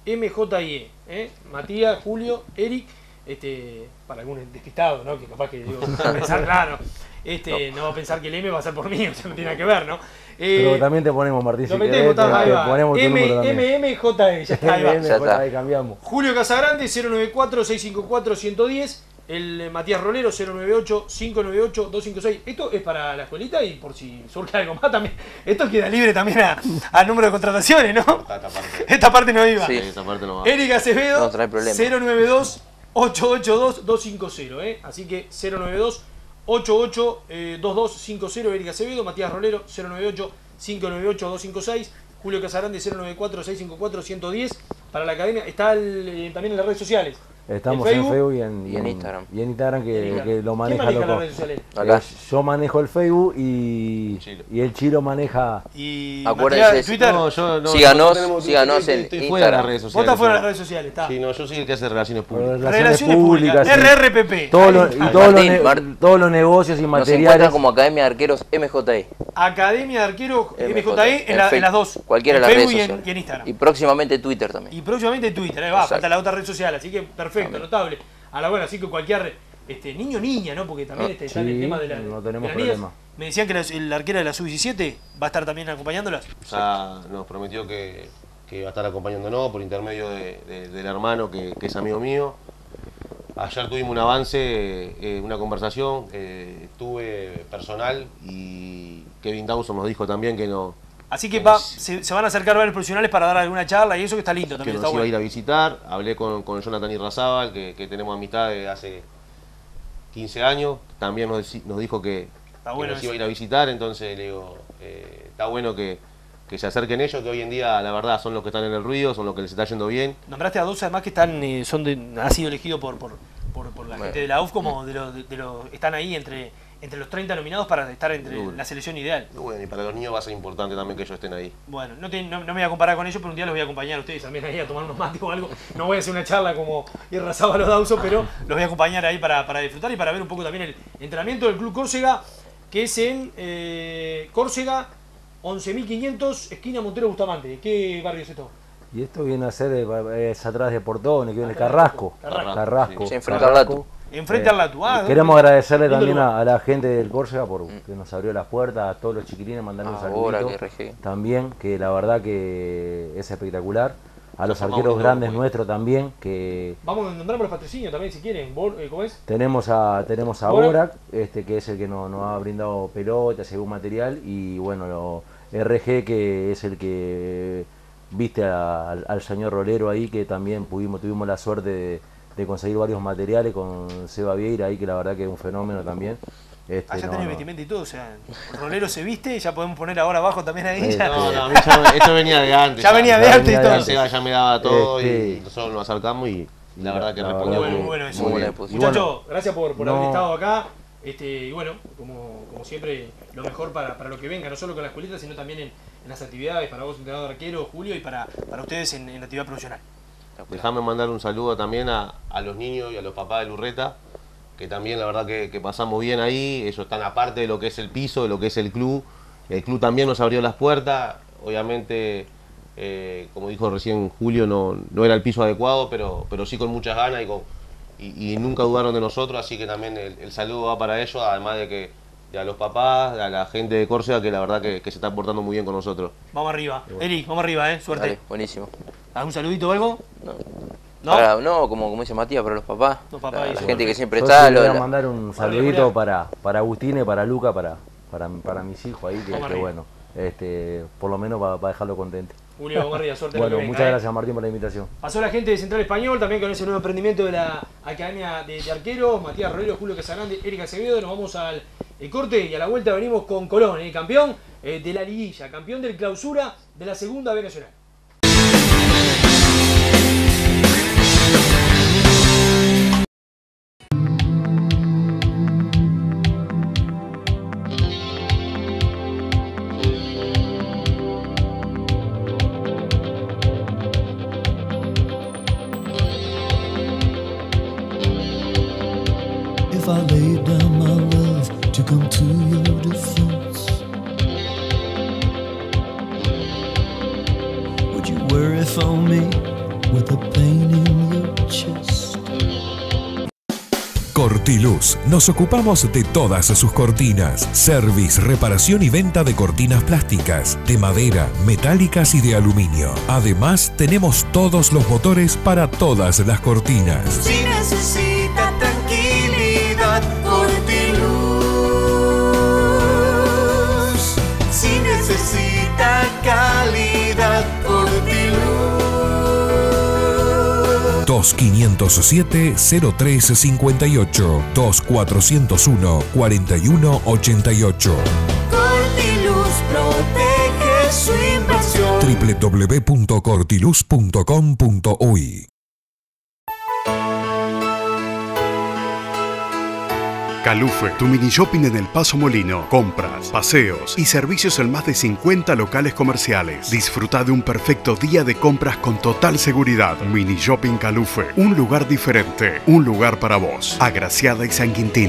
MJIE, Matías, Julio, Eric, para algún despistado, ¿no? Que capaz que digo, va a pensar, claro, no va a pensar que el M va a ser por mí, o sea, no tiene nada que ver, ¿no? Pero también te ponemos, Martín, lo metemos, ahí va. ponemos tu número también. MMJE, ya está, ahí va. Ahí cambiamos. Julio Casagrande, 094-654-110. El Matías Rolero, 098-598-256. Esto es para la escuelita y por si surge algo más también. Esto queda libre también al número de contrataciones, ¿no? Esta parte no iba. Sí, esta parte no va. Eric Acevedo, no trae problema. 092-882-250. Así que 092-88-2250. Eric Acevedo, Matías Rolero, 098-598-256. Julio Casagrande, 094-654-110. Para la academia. Está también en las redes sociales. Estamos en Facebook y en Instagram. Y en Instagram que lo maneja. ¿Quién maneja las redes sociales? Acá. Yo manejo el Facebook y el Chilo maneja. ¿Y acuérdense, Twitter? No, yo no. Síganos en estoy fuera de las redes Vos sociales. estás fuera de las redes sociales, está. Sí, no, yo soy el que hace relaciones públicas. Relaciones públicas. Sí. RRPP. Todos los negocios y Nos materiales. encuentran como Academia de Arqueros MJE. Academia de Arqueros MJE en las dos. Cualquiera de en las redes Facebook sociales. y en Instagram. Y próximamente Twitter también. Y próximamente Twitter, ahí va, Exacto. falta la otra red social, así que perfecto, notable. A la buena, así que cualquier niño o niña, ¿no? Porque también está en el tema de, no de tenemos las niñas. problema. Me decían que el arquera de la sub-17 va a estar también acompañándolas. O sea, nos prometió que va a estar acompañándonos por intermedio del hermano que es amigo mío. Ayer tuvimos un avance, una conversación, tuve personal y Kevin Dawson nos dijo también que no. Así que se van a acercar varios profesionales para dar alguna charla y eso que está lindo también. Que está nos iba a bueno. ir a visitar. Hablé con Jonathan Irrazábal, que tenemos amistad de hace 15 años. También nos dijo que nos iba a ir a visitar, entonces le digo, está bueno que se acerquen ellos, que hoy en día la verdad son los que están en el ruido, son los que les está yendo bien. Nombraste a dos además que están, ha sido elegido por la gente de la UF como están ahí entre los 30 nominados para estar entre la selección ideal. Bueno, y para los niños va a ser importante también que ellos estén ahí. Bueno, no me voy a comparar con ellos, pero un día los voy a acompañar a ustedes también ahí a tomar unos mates o algo. No voy a hacer una charla como Irrazábal o Dawson, pero los voy a acompañar ahí para disfrutar y para ver un poco también el entrenamiento del Club Córcega, que es en Córcega 11.500, esquina Montero Bustamante. ¿Qué barrio es esto? Y esto viene a ser es atrás de Portones, que viene Carrasco. Carrasco. Sí, enfrente al Latu. Enfrente al Latu. Queremos agradecerle también a la gente del Córcega por que nos abrió las puertas, a todos los chiquilines, mandarle un saludito. También, que la verdad que es espectacular. A los arqueros grandes nuestros también, que... Vamos a nombrarme los patrocinios también si quieren. ¿Cómo es? Tenemos a Borac, que es el que nos ha brindado pelotas, según material, y bueno, RG, que es el que viste al señor Rolero ahí, que también tuvimos la suerte de conseguir varios materiales con Seba Vieira ahí, que la verdad que es un fenómeno también. Allá tenés vestimenta y todo, o sea, el Rolero se viste, ya podemos poner ahora abajo también ahí. No, esto venía de antes. Ya venía de antes y todo. Seba ya me daba todo y nosotros nos acercamos y la verdad que respondió muy bueno eso. Muy bien. Muchachos, gracias por haber estado acá. Y bueno, como siempre, lo mejor para lo que venga, no solo con la escuelita, sino también en las actividades, para vos, entrenador arquero, Julio, y para ustedes en la actividad profesional. Déjame mandar un saludo también a los niños y a los papás de Lurreta, que también la verdad que pasamos bien ahí. Ellos están aparte de lo que es el piso, de lo que es el club. El club también nos abrió las puertas. Obviamente, como dijo recién Julio, no era el piso adecuado, pero sí con muchas ganas y nunca dudaron de nosotros. Así que también el saludo va para ellos, además de que a los papás, a la gente de Córcega, que la verdad que se está portando muy bien con nosotros. Vamos arriba. Eric, vamos arriba, suerte. Dale, buenísimo. ¿Algún saludito o algo? No. No, como dice Matías, para los papás. La gente que siempre yo está. Yo voy a mandar un saludito para Agustín y para Luca, para mis hijos ahí, que bueno, por lo menos para dejarlo contento. Julio, vamos arriba, suerte. Bueno, muchas gracias Martín por la invitación. Pasó la gente de Central Español, también con ese nuevo emprendimiento de la Academia de Arqueros, Matías Rolero, Julio Casagrande, Erika Acevedo. Nos vamos al corte y a la vuelta venimos con Colón, campeón de la liguilla, campeón del clausura de la segunda B Nacional. If I laid down my love to come to your defense, would you worry for me with Cortiluz. Nos ocupamos de todas sus cortinas. Service, reparación y venta de cortinas plásticas, de madera, metálicas y de aluminio. Además, tenemos todos los motores para todas las cortinas. Si necesita tranquilidad, Cortiluz. Si necesita calidad, Cortiluz. 2507-0358, 2401-4188. Cortiluz protege su inversión. www.cortiluz.com.uy. Calufe, tu mini shopping en el Paso Molino. Compras, paseos y servicios en más de 50 locales comerciales. Disfruta de un perfecto día de compras con total seguridad. Mini Shopping Calufe, un lugar diferente, un lugar para vos. Agraciada y San Quintín.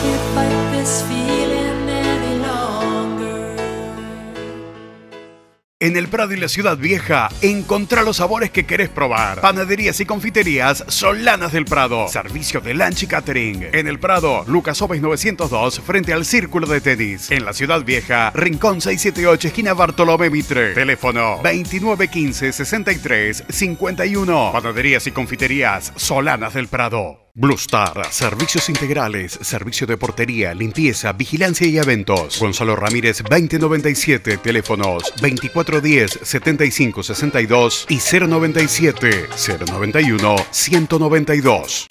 En el Prado y la Ciudad Vieja, encontrá los sabores que querés probar. Panaderías y confiterías Solanas del Prado. Servicio de lunch y catering. En el Prado, Lucas Oves 902, frente al Círculo de Tenis. En la Ciudad Vieja, Rincón 678, esquina Bartolomé Mitre. Teléfono 2915-6351. Panaderías y confiterías Solanas del Prado. Blue Star, servicios integrales, servicio de portería, limpieza, vigilancia y eventos. Gonzalo Ramírez 2097, teléfonos 2410-7562 y 097-091-192.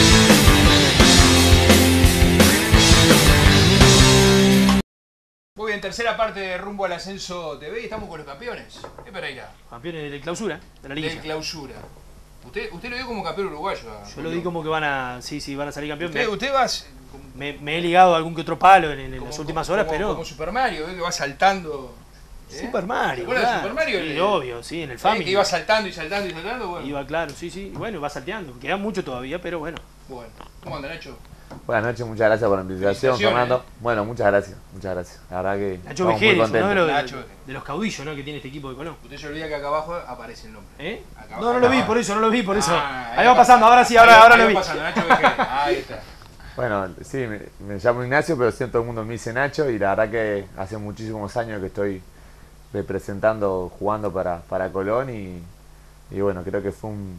Muy bien, tercera parte de Rumbo al Ascenso TV y estamos con los campeones. ¿Qué Pereira? Campeones de clausura, de la liga. De clausura. Usted lo dio como campeón uruguayo. Yo lo di como que van a salir campeón. Usted va... Me he ligado a algún que otro palo en las últimas horas, pero... Como Super Mario, que va saltando... Super Mario, claro. De Super Mario? Sí, obvio, sí, en el Family. Que iba saltando y saltando y saltando, bueno. Iba, claro, sí, y bueno, va salteando. Queda mucho todavía, pero bueno. Bueno, ¿cómo anda, Nacho? Buenas noches, muchas gracias por la invitación, Fernando. Bueno, muchas gracias. La verdad que Nacho Vejeres, uno de los caudillos, ¿no?, que tiene este equipo de Colón. Usted se olvida que acá abajo aparece el nombre. No lo vi, por eso. Ahí va pasando, ahora sí, ahora lo vi. Pasando, Nacho Vejeres. Ahí está. Bueno, sí, me llamo Ignacio, pero todo el mundo me dice Nacho, y la verdad que hace muchísimos años que estoy representando, jugando para Colón, y bueno, creo que fue un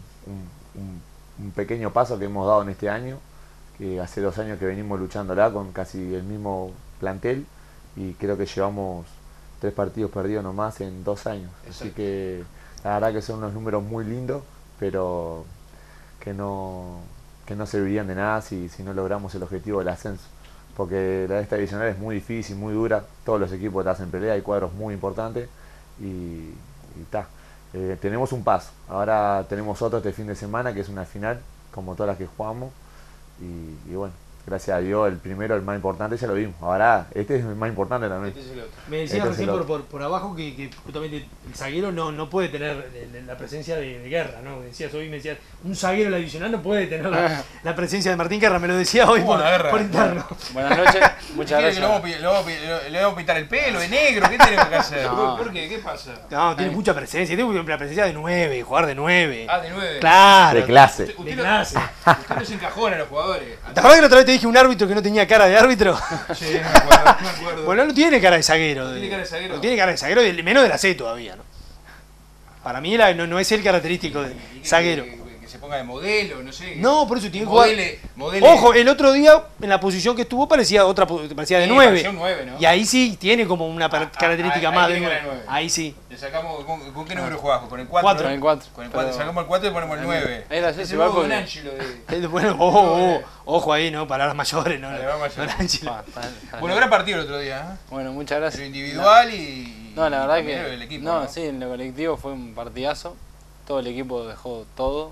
pequeño paso que hemos dado en este año, que hace 2 años que venimos luchándola con casi el mismo plantel, y creo que llevamos 3 partidos perdidos nomás en 2 años. Exacto. Así que la verdad que son unos números muy lindos, pero que no servirían de nada si no logramos el objetivo del ascenso, porque esta divisional es muy difícil, muy dura, todos los equipos te hacen pelea, hay cuadros muy importantes, y está. Tenemos un paso, ahora tenemos otro este fin de semana que es una final, como todas las que jugamos, y bueno, gracias a Dios el primero, el más importante, ya lo vimos. Ahora este es el más importante también. Este es el otro. Me decías recién por abajo que justamente el zaguero no puede tener la presencia de Guerra, ¿no? Me decías un zaguero en la divisional no puede tener la presencia de Martín Guerra, me lo decía hoy por interno. Buenas noches, muchas gracias. ¿Le vamos a pintar el pelo de negro? ¿Qué tenemos que hacer? No. ¿Por qué? ¿Qué pasa? No, tiene mucha presencia, tiene la presencia de 9, jugar de 9. Ah, de 9. Claro. De clase. Usted no se encajona a los jugadores. ¿Te acuerdas que la otra vez te dije un árbitro que no tenía cara de árbitro? Sí, me acuerdo. Bueno, no tiene cara de zaguero. No tiene cara de zaguero. No tiene cara de zaguero, y menos de la C todavía, ¿no? Para mí no es el característico de zaguero. Que se ponga de modelo, no sé. No, por eso tiene que jugar. Modele. Ojo, el otro día en la posición que estuvo parecía de 9. Parecía un 9, ¿no? Y ahí sí tiene como una característica más de 9. 9. Ahí sí. Le sacamos, ¿con qué número jugás? ¿Con el 4? Con el 4. Con el 4. Sacamos el 4 y ponemos el 9. Era así, ese huevo de Nángelo. Bueno, ojo ahí, ¿no? Palabras mayores, ¿no? Bueno, gran partido el otro día, ¿eh? Bueno, muchas gracias. Pero individual y... No, la verdad que... El equipo, no, sí, en lo colectivo fue un partidazo. Todo el equipo dejó todo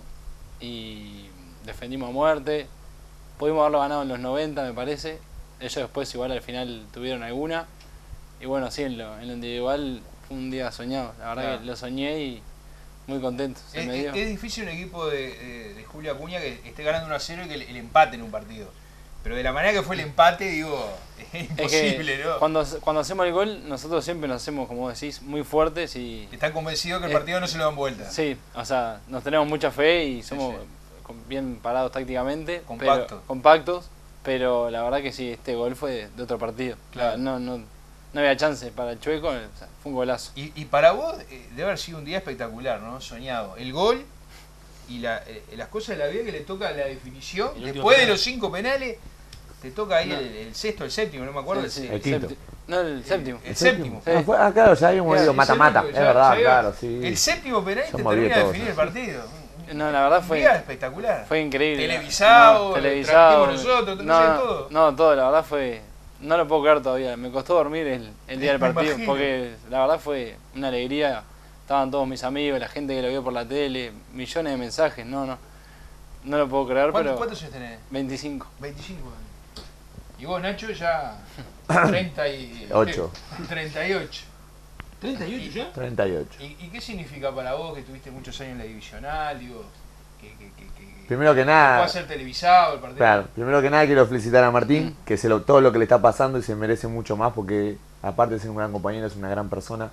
y defendimos a muerte. Pudimos haberlo ganado en los 90, me parece. Ellos después igual al final tuvieron alguna. Y bueno, sí, en lo individual fue un día soñado. La verdad claro. Que lo soñé y muy contento. Es difícil un equipo de Julio Acuña que esté ganando 1-0 y que el empate en un partido. Pero de la manera que fue el empate, digo, es imposible, ¿no? Cuando hacemos el gol, nosotros siempre nos hacemos, como decís, muy fuertes y... Están convencidos que el partido no se lo dan vuelta. Sí, o sea, nos tenemos mucha fe y somos bien parados tácticamente. Compactos. Compactos, pero la verdad que sí, este gol fue de otro partido. Claro. No había chance para el Chueco, o sea, fue un golazo. Y para vos debe haber sido un día espectacular, ¿no? Soñado. El gol y las cosas de la vida que le toca la definición. Después de los 5 penales, te toca ahí el sexto, el séptimo, no me acuerdo. Sí, el quinto. No, el séptimo. El séptimo. Claro, ya habíamos ido mata-mata, es verdad, claro, sí. El séptimo penal te Yo me olvidé termina de todo, definir el partido. No, la verdad Un fue día espectacular. Fue increíble. Televisado, televisado. nosotros, todo. No, todo, la verdad fue... No lo puedo creer todavía, me costó dormir el día del Me partido, imagino. porque la verdad fue una alegría. Estaban todos mis amigos, la gente que lo vio por la tele, millones de mensajes, no lo puedo creer, pero... ¿Cuántos años tenés? 25. 25 años. Y vos, Nacho, ya 38. 38. ¿38 ya? 38. ¿Y qué significa para vos que tuviste muchos años en la divisional? Digo, que Primero que nada, pueda ser televisado el partido. claro, primero que nada quiero felicitar a Martín, que todo lo que le está pasando y se merece mucho más porque aparte de ser un gran compañero es una gran persona.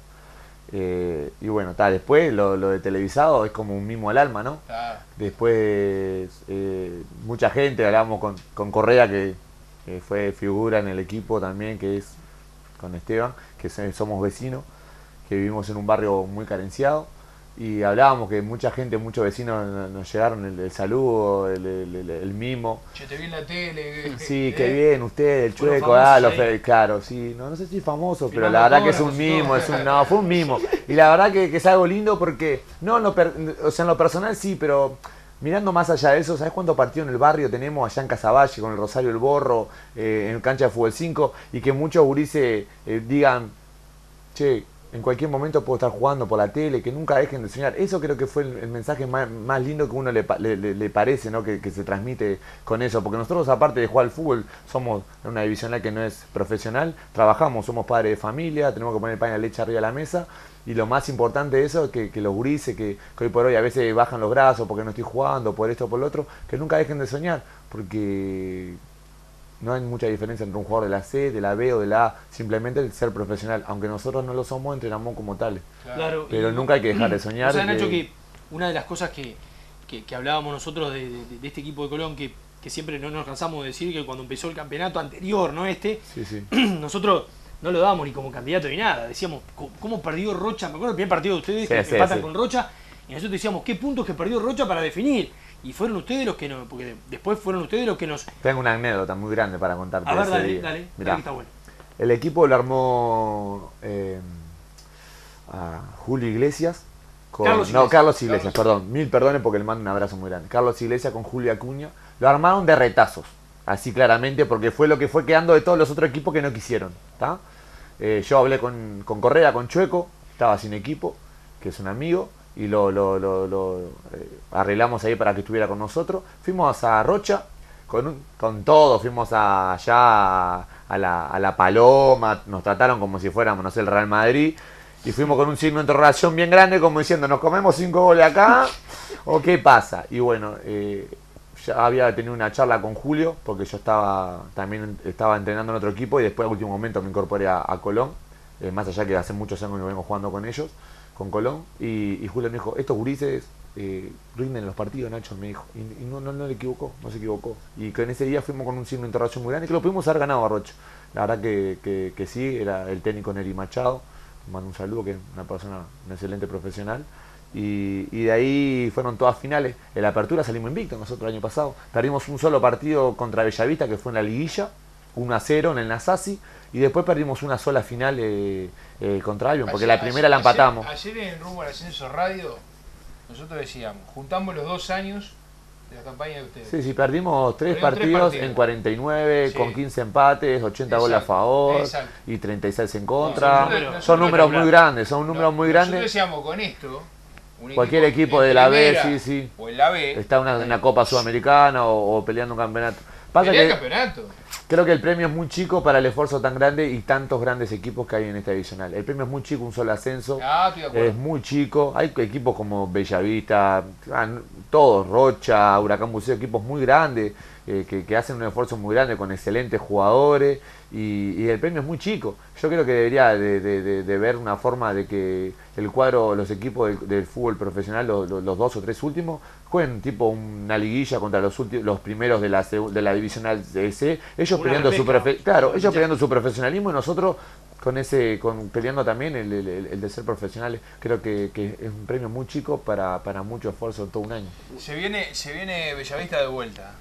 Y bueno, después lo de televisado es como un mimo al alma, ¿no? Claro. Después mucha gente, hablamos con Correa que fue figura en el equipo también, que es con Esteban, que somos vecinos, que vivimos en un barrio muy carenciado. Y hablábamos que mucha gente, muchos vecinos nos llegaron el saludo, el mimo. Che, te vi en la tele. Sí, qué bien, usted, el Fueron Chueco, famosos claro, sí, no sé si famoso, pero Firmando la verdad que es un autógrafos y mimo, todo. fue un mimo. Y la verdad que es algo lindo porque, o sea, en lo personal sí, pero mirando más allá de eso, ¿sabes cuántos partidos en el barrio tenemos allá en Casaballe, con el Rosario El Borro, en cancha de fútbol 5, y que muchos gurises digan, che, en cualquier momento puedo estar jugando por la tele, que nunca dejen de soñar? Eso creo que fue el mensaje más lindo que uno le parece, ¿no? Que se transmite con eso, porque nosotros aparte de jugar al fútbol, somos una divisional que no es profesional, trabajamos, somos padres de familia, tenemos que poner el pan y la leche arriba de la mesa, y lo más importante de eso es que los gurises, que hoy por hoy a veces bajan los brazos porque no estoy jugando, por esto o por lo otro, que nunca dejen de soñar, porque no hay mucha diferencia entre un jugador de la C, de la B o de la A, simplemente el ser profesional. Aunque nosotros no lo somos, entrenamos como tales. Claro. Pero nunca hay que dejar de soñar. O sea, Nacho, que una de las cosas que hablábamos nosotros de este equipo de Colón, que siempre no nos cansamos de decir, que cuando empezó el campeonato anterior, no este, sí. nosotros no lo dábamos ni como candidato ni nada. Decíamos, ¿cómo perdió Rocha? Me acuerdo el primer partido de ustedes que empatan con Rocha, y nosotros decíamos, ¿qué puntos que perdió Rocha para definir? Y fueron ustedes los que nos... Porque después fueron ustedes los que nos... Tengo una anécdota muy grande para contarte. A ver, ese dale, día. dale, Mirá, que está bueno. el equipo lo armó a Julio Iglesias. Carlos Iglesias, perdón. Mil perdones porque le mando un abrazo muy grande. Carlos Iglesias con Julio Acuña. Lo armaron de retazos. Así claramente, porque fue lo que fue quedando de todos los otros equipos que no quisieron. ¿Tá? Yo hablé con Correa, con Chueco. Estaba sin equipo, que es un amigo. Y lo arreglamos ahí para que estuviera con nosotros. Fuimos a Rocha con todo, fuimos allá a la Paloma, nos trataron como si fuéramos, no sé, el Real Madrid, y fuimos con un signo de interrogación bien grande como diciendo, ¿nos comemos 5 goles acá? ¿O qué pasa? Y bueno, ya había tenido una charla con Julio, porque yo también estaba entrenando en otro equipo y después al último momento me incorporé a Colón, más allá que hace muchos años que vengo jugando con ellos, con Colón, y Julio me dijo, estos gurises rinden los partidos, Nacho, me dijo, y no le equivocó, no se equivocó, y que en ese día fuimos con un signo de interrogación muy grande, que lo pudimos haber ganado a Rocha, la verdad que sí, era el técnico Neri Machado, mando un saludo, que es una persona, un excelente profesional, y de ahí fueron todas finales. En la apertura salimos invictos nosotros el año pasado, perdimos un solo partido contra Bellavista, que fue en la liguilla, 1-0 en el Nasasi, y después perdimos una sola final contra Albion, porque la primera la empatamos. Ayer en Rumbo al Ascenso Radio, nosotros decíamos, juntamos los 2 años de la campaña de ustedes. Sí, perdimos 3 partidos en 49, sí, con 15 empates, 80 goles a favor, y 36 en contra. Son números muy grandes, muy grandes. Nosotros decíamos, con esto, cualquier equipo de la B, sí, o en la B, está en una Copa Sudamericana o peleando un campeonato. Pasa que campeonato. Creo que el premio es muy chico para el esfuerzo tan grande y tantos grandes equipos que hay en esta divisional. El premio es muy chico, un solo ascenso. Estoy de acuerdo. Es muy chico. Hay equipos como Bellavista, todos, Rocha, Huracán Buceo, equipos muy grandes que hacen un esfuerzo muy grande con excelentes jugadores y el premio es muy chico. Yo creo que debería de ver una forma de que el cuadro, los equipos del fútbol profesional, los 2 o 3 últimos, jueguen tipo una liguilla contra los primeros de la divisional C, ellos peleando su profesionalismo y nosotros peleando también el de ser profesionales. Creo que es un premio muy chico para mucho esfuerzo en todo un año. Se viene Bellavista de vuelta.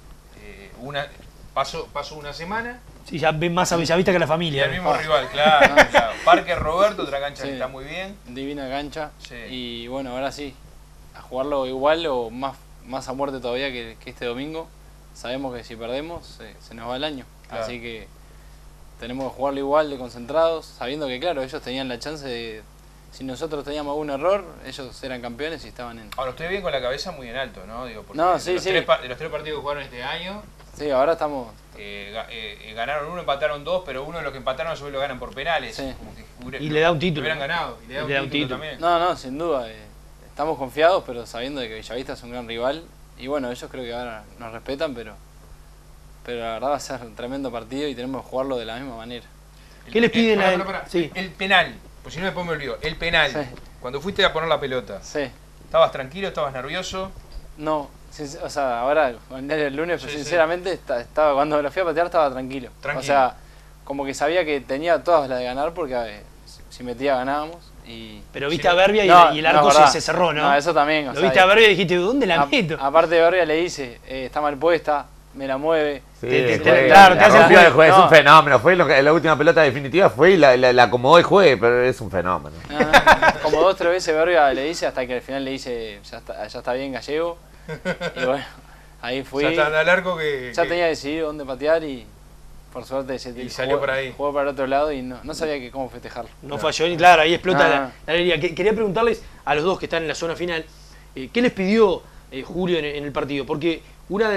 Paso una semana. Sí, ya ven más a Bellavista que a la familia. Y el mismo rival, claro. Parque Roberto, otra cancha que está muy bien. Divina cancha. Sí. Y bueno, ahora sí, a jugarlo igual o más a muerte todavía que este domingo. Sabemos que si perdemos se nos va el año. Claro. Así que tenemos que jugarlo igual de concentrados, sabiendo que claro, ellos tenían la chance de... Si nosotros teníamos algún error, ellos eran campeones y estaban en... Ahora, ustedes bien con la cabeza muy en alto, ¿no? Digo, porque no, sí, de los 3 partidos que jugaron este año... Sí, ahora estamos... ganaron 1, empataron 2, pero uno de los que empataron a lo ganan por penales. Sí. Como que y le da un título. Hubieran ganado. Y le da un título también. No, sin duda. Estamos confiados, pero sabiendo de que Bellavista es un gran rival. Y bueno, ellos creo que ahora nos respetan, pero la verdad va a ser un tremendo partido y tenemos que jugarlo de la misma manera. ¿Qué les piden a él? Sí. El penal, pues si no después me olvido. El penal, sí. Cuando fuiste a poner la pelota, sí. ¿Estabas tranquilo? ¿Estabas nervioso? No, o sea, ahora el lunes, pues, sinceramente, estaba, cuando lo fui a patear estaba tranquilo. O sea, como que sabía que tenía todas las de ganar porque si metía ganábamos. Pero viste a Berbia y el arco se cerró, ¿no? No, eso también. Lo viste a Berbia y dijiste, ¿dónde la meto? Aparte de Berbia le dice, está mal puesta, me la mueve. Sí, claro, es un fenómeno. Fue la última pelota definitiva fue y la acomodó el juez, pero es un fenómeno. Como 2 o 3 veces Berbia le dice, hasta que al final le dice, ya está bien Gallego. Y bueno, ahí fui. Ya está al arco que... Ya tenía decidido dónde patear y por suerte salió por ahí. Jugó para el otro lado y no sabía cómo festejarlo. No falló, y claro, ahí explota la alegría. Quería preguntarles a los dos que están en la zona final, ¿qué les pidió Julio en el partido? Porque una de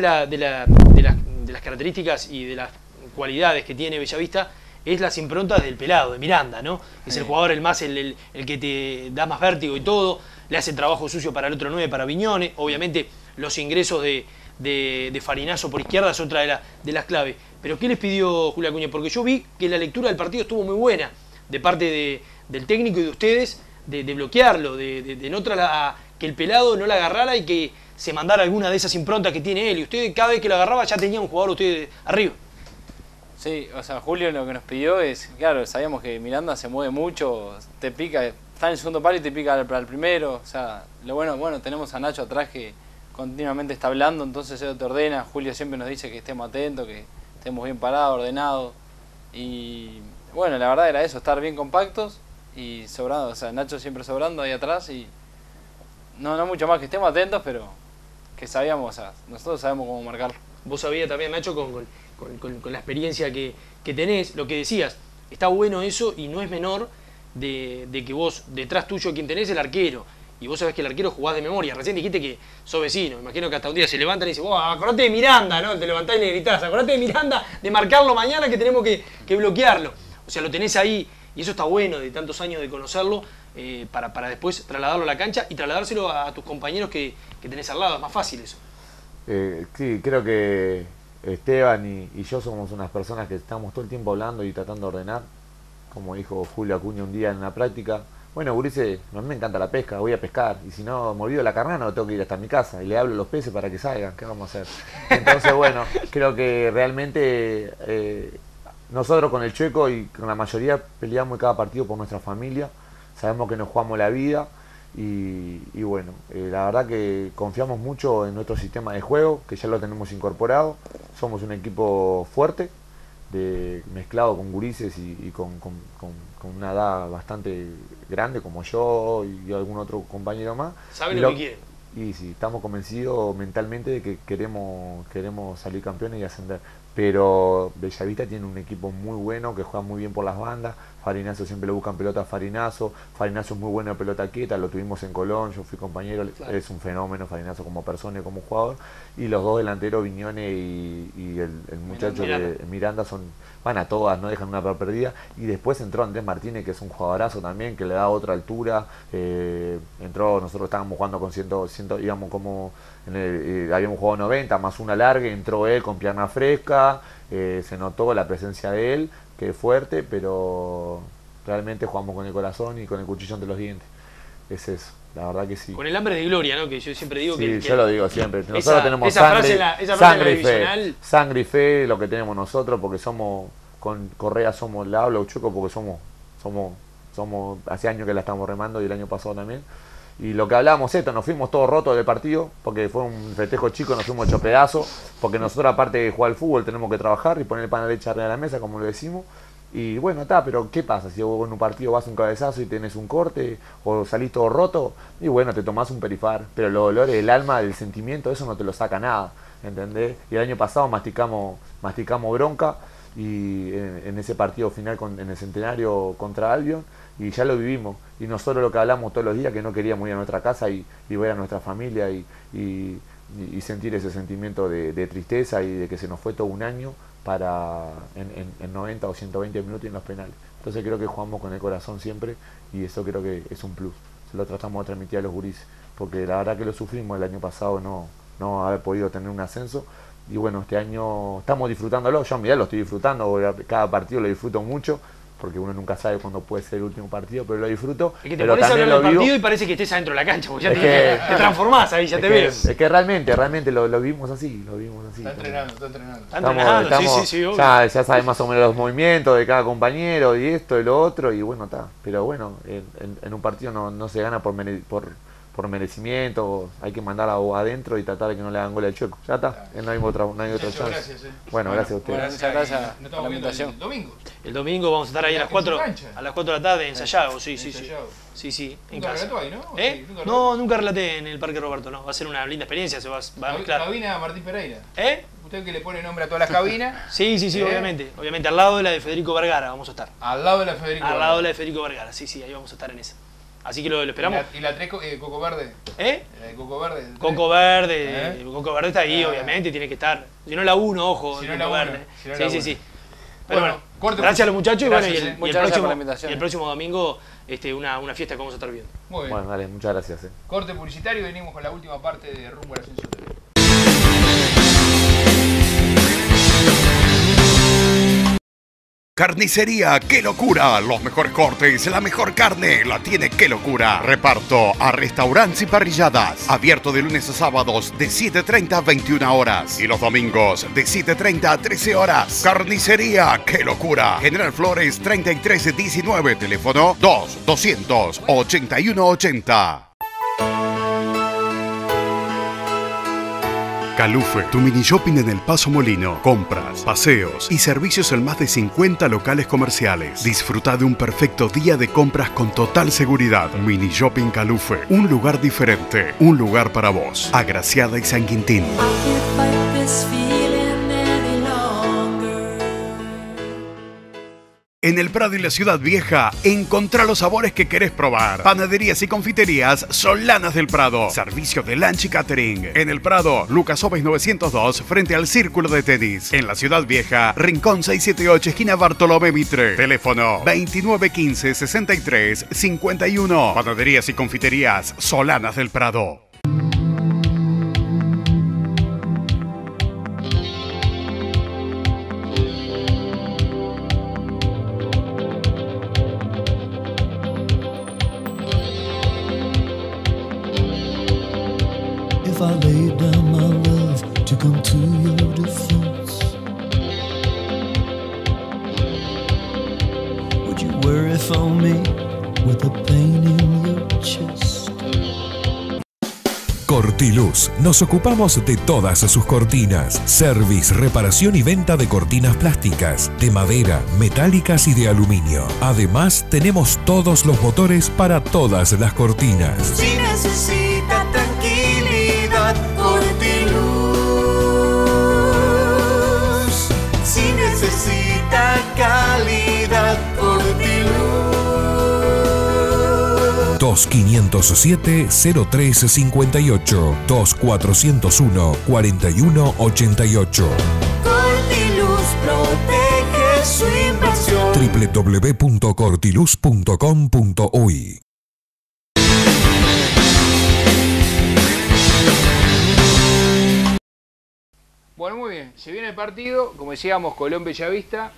las características y de las cualidades que tiene Bellavista es las improntas del pelado, de Miranda, ¿no? Es el jugador el que te da más vértigo y todo, le hace trabajo sucio para el otro 9, para Viñones, obviamente los ingresos de Farinazo por izquierda es otra de las claves. Pero ¿qué les pidió Julio Acuña? Porque yo vi que la lectura del partido estuvo muy buena, de parte del técnico y de ustedes, de bloquearlo, de no que el pelado no la agarrara y que se mandara alguna de esas improntas que tiene él. Y ustedes cada vez que lo agarraba ya tenía un jugador ustedes arriba. Sí, o sea, Julio lo que nos pidió es, claro, sabíamos que Miranda se mueve mucho, te pica, está en el segundo palo y te pica al primero. O sea, lo bueno, tenemos a Nacho atrás que continuamente está hablando, entonces él te ordena. Julio siempre nos dice que estemos atentos, que estemos bien parados, ordenados. Y bueno, la verdad era eso, estar bien compactos y sobrando. O sea, Nacho siempre sobrando ahí atrás y no mucho más, que estemos atentos, pero que sabíamos, o sea, nosotros sabemos cómo marcarlo. Vos sabías también, Nacho, con la experiencia que tenés, lo que decías, está bueno eso y no es menor de que vos, detrás tuyo, quien tenés el arquero, y vos sabés que el arquero jugás de memoria. Recién dijiste que sos vecino, imagino que hasta un día se levantan y dicen, acordate de Miranda, ¿no? Te levantás y le gritás, acordate de Miranda, de marcarlo mañana que tenemos que bloquearlo. O sea, lo tenés ahí y eso está bueno de tantos años de conocerlo, para después trasladarlo a la cancha y trasladárselo a tus compañeros que tenés al lado. Es más fácil eso. Sí, creo que Esteban y yo somos unas personas que estamos todo el tiempo hablando y tratando de ordenar. Como dijo Julio Acuña un día en una práctica, bueno, gurises, a mí me encanta la pesca, voy a pescar, y si no me olvido la carnada no tengo que ir hasta mi casa y le hablo a los peces para que salgan, ¿qué vamos a hacer? Entonces bueno, creo que realmente nosotros con el Chueco y con la mayoría peleamos cada partido por nuestra familia, sabemos que nos jugamos la vida y bueno, la verdad que confiamos mucho en nuestro sistema de juego, que ya lo tenemos incorporado, somos un equipo fuerte, mezclado con gurises y con una edad bastante grande como yo y algún otro compañero más. ¿Saben lo que quieren? Y sí, estamos convencidos mentalmente de que queremos salir campeones y ascender. Pero Bellavista tiene un equipo muy bueno, que juega muy bien por las bandas, Farinazo siempre le buscan pelota a Farinazo. Farinazo es muy bueno en pelota quieta, lo tuvimos en Colón, yo fui compañero, claro. Es un fenómeno Farinazo como persona y como jugador. Y los dos delanteros, Viñone y el muchacho de Miranda, van a todas, no dejan una perdida. Y después entró Andrés Martínez, que es un jugadorazo también, que le da otra altura. Entró, nosotros estábamos jugando con 100 íbamos como, habíamos jugado 90 más una larga, entró él con pierna fresca, se notó la presencia de él, que es fuerte, pero realmente jugamos con el corazón y con el cuchillo entre los dientes. Es eso, la verdad que sí. Con el hambre de gloria, ¿no? Que yo siempre digo sí, que... yo lo digo siempre. Nosotros tenemos sangre y fe. Sangre y fe, lo que tenemos nosotros, porque somos, con Correa somos, le hablo Chueco porque somos, hace años que la estamos remando y el año pasado también. Y lo que hablábamos nos fuimos todos rotos del partido, porque fue un festejo chico, nos fuimos hecho pedazo, porque nosotros aparte de jugar al fútbol tenemos que trabajar y poner el pan de leche arriba de la mesa, como lo decimos. Y bueno, pero ¿qué pasa? Si vos en un partido vas a un cabezazo y tenés un corte, o salís todo roto, y bueno, te tomás un perifar, pero los dolores del alma, del sentimiento, eso no te lo saca nada, ¿entendés? Y el año pasado masticamos bronca, y en ese partido final en el Centenario contra Albion, y ya lo vivimos, y nosotros lo que hablamos todos los días, que no queríamos ir a nuestra casa y ver a nuestra familia y sentir ese sentimiento de tristeza y de que se nos fue todo un año en 90 o 120 minutos y en los penales. Entonces creo que jugamos con el corazón siempre, y eso creo que es un plus, se lo tratamos de transmitir a los gurises, porque la verdad que lo sufrimos el año pasado, no haber podido tener un ascenso. Y bueno, este año estamos disfrutándolo, yo mirá, lo estoy disfrutando, cada partido lo disfruto mucho, porque uno nunca sabe cuándo puede ser el último partido, pero lo disfruto. Es que te pones a hablar del partido y parece que estés adentro de la cancha, porque ya te transformás ahí, ya te veo. Es que realmente lo vimos así, Está entrenando. Sí, obvio. Ya sabes más o menos los movimientos de cada compañero, y esto y lo otro, y bueno, está. Pero bueno, en un partido no se gana por merecimiento, hay que mandar adentro y tratar de que no le hagan gol al Chueco. Ya está, no hay otra chance. Gracias, Bueno, gracias a ustedes. Muchas gracias por la invitación. El domingo. El domingo vamos a estar ahí a las 4 de la tarde ensayado, sí. En ¿Nunca casa. relató ahí, no? ¿Eh? Sí, no, nunca relaté en el Parque Roberto, no. Va a ser una linda experiencia, se va a mezclar. Cabina Martín Pereira. ¿Eh? Usted que le pone nombre a todas las cabinas. Sí, obviamente. Obviamente, al lado de la de Federico Vergara vamos a estar. Al lado de la Federico Vergara. Al lado de la de Federico Vergara, sí, ahí vamos a estar en esa. Así que lo esperamos. ¿Y la 3 Coco Verde? Coco Verde. Coco Verde. Coco Verde está ahí, obviamente, tiene que estar. Si no la 1, ojo. Si Coco no la Verde. Sí. Pero bueno, gracias a los muchachos gracias, y el próximo domingo una fiesta que vamos a estar viendo. Muy bien. Bueno, dale, muchas gracias. Corte publicitario y venimos con la última parte de Rumbo al Ascenso TV. Carnicería ¡Qué Locura! Los mejores cortes, la mejor carne la tiene ¡Qué Locura! Reparto a restaurantes y parrilladas. Abierto de lunes a sábados de 7:30 a 21 horas. Y los domingos de 7:30 a 13 horas. Carnicería ¡Qué Locura! General Flores 3319. Teléfono 2-200-8180. Calufe, tu mini shopping en El Paso Molino. Compras, paseos y servicios en más de 50 locales comerciales. Disfruta de un perfecto día de compras con total seguridad. Mini Shopping Calufe, un lugar diferente, un lugar para vos. Agraciada y San Quintín. En el Prado y la Ciudad Vieja, encontrá los sabores que querés probar. Panaderías y confiterías Solanas del Prado. Servicio de lunch y catering. En el Prado, Lucas Oves 902, frente al Círculo de Tenis. En la Ciudad Vieja, Rincón 678, esquina Bartolomé Mitre. Teléfono 2915-6351. Panaderías y confiterías Solanas del Prado. If I laid down my love to come to your defense, would you worry for me with a pain in your chest? Cortiluz. Nos ocupamos de todas sus cortinas. Service, reparación y venta de cortinas plásticas, de madera, metálicas y de aluminio. Además, tenemos todos los motores para todas las cortinas. Si necesita tranquilidad, Cortiluz. Si necesita calidad, Cortiluz. 2507-0358, 2401-4188. Cortiluz protege su inversión. www.cortiluz.com.uy. Bueno, muy bien. Se viene el partido, como decíamos, Colón Bellavista.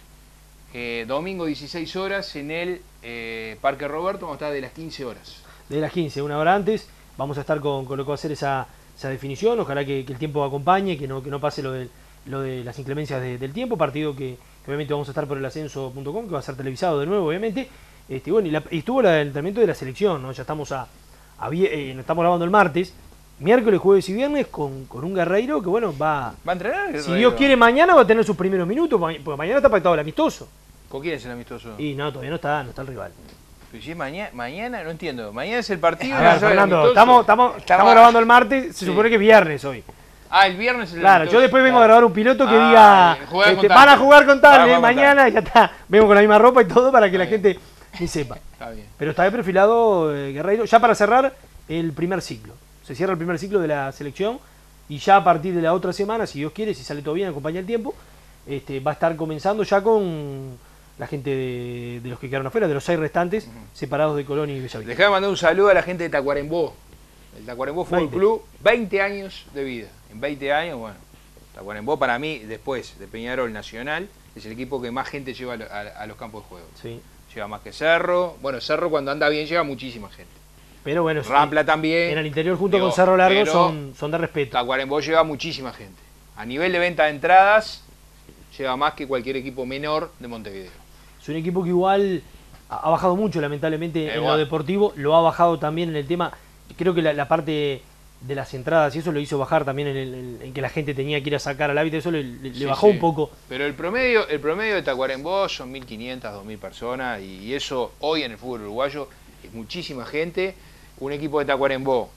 Domingo 16 horas en el Parque Roberto. Vamos a estar de las 15 horas. De las 15, una hora antes. Vamos a estar con lo que va a ser esa definición. Ojalá que el tiempo acompañe, que no pase lo de las inclemencias del tiempo. Partido que obviamente vamos a estar por el ascenso.com, que va a ser televisado de nuevo, obviamente. Bueno, y estuvo el entrenamiento de la selección, ¿no? Ya estamos nos estamos grabando el martes. Miércoles, jueves y viernes con un Guerreiro que, bueno, va a entrenar. Si Dios quiere, mañana va a tener sus primeros minutos, porque mañana está pactado el amistoso. ¿Con quién es el amistoso? Y no, todavía no está el rival. Pero si es mañana, no entiendo. Mañana es el partido. A ver, Fernando, estamos grabando el martes, se supone que es viernes hoy. Ah, el viernes es el Claro, amistoso. yo después vengo a grabar un piloto que diga, van a jugar con tal, mañana ya está. Vengo con la misma ropa y todo para que la gente ni sepa. Está bien. Pero está perfilado Guerreiro, ya para cerrar el primer ciclo. Se cierra el primer ciclo de la selección y ya a partir de la otra semana, si Dios quiere, si sale todo bien, acompaña el tiempo, va a estar comenzando ya con la gente de los que quedaron afuera, de los 6 restantes, separados de Colón y Bellavista. Dejame mandar un saludo a la gente de Tacuarembó. El Tacuarembó Fútbol Club, 20 años de vida. En 20 años, bueno, Tacuarembó para mí, después de Peñarol Nacional, es el equipo que más gente lleva a los campos de juego. Sí. Lleva más que Cerro. Bueno, Cerro cuando anda bien lleva muchísima gente. Pero bueno, Rampla también. En el interior junto con Cerro Largo son de respeto. Tacuarembó lleva muchísima gente. A nivel de venta de entradas, lleva más que cualquier equipo menor de Montevideo. Es un equipo que igual ha bajado mucho, lamentablemente, en lo deportivo. Lo ha bajado también en el tema. Creo que la parte de las entradas y eso lo hizo bajar también en que la gente tenía que ir a sacar al hábito. Eso le bajó un poco. Pero el promedio de Tacuarembó son 1.500, 2.000 personas. Y eso hoy en el fútbol uruguayo es muchísima gente. Un equipo de Tacuarembó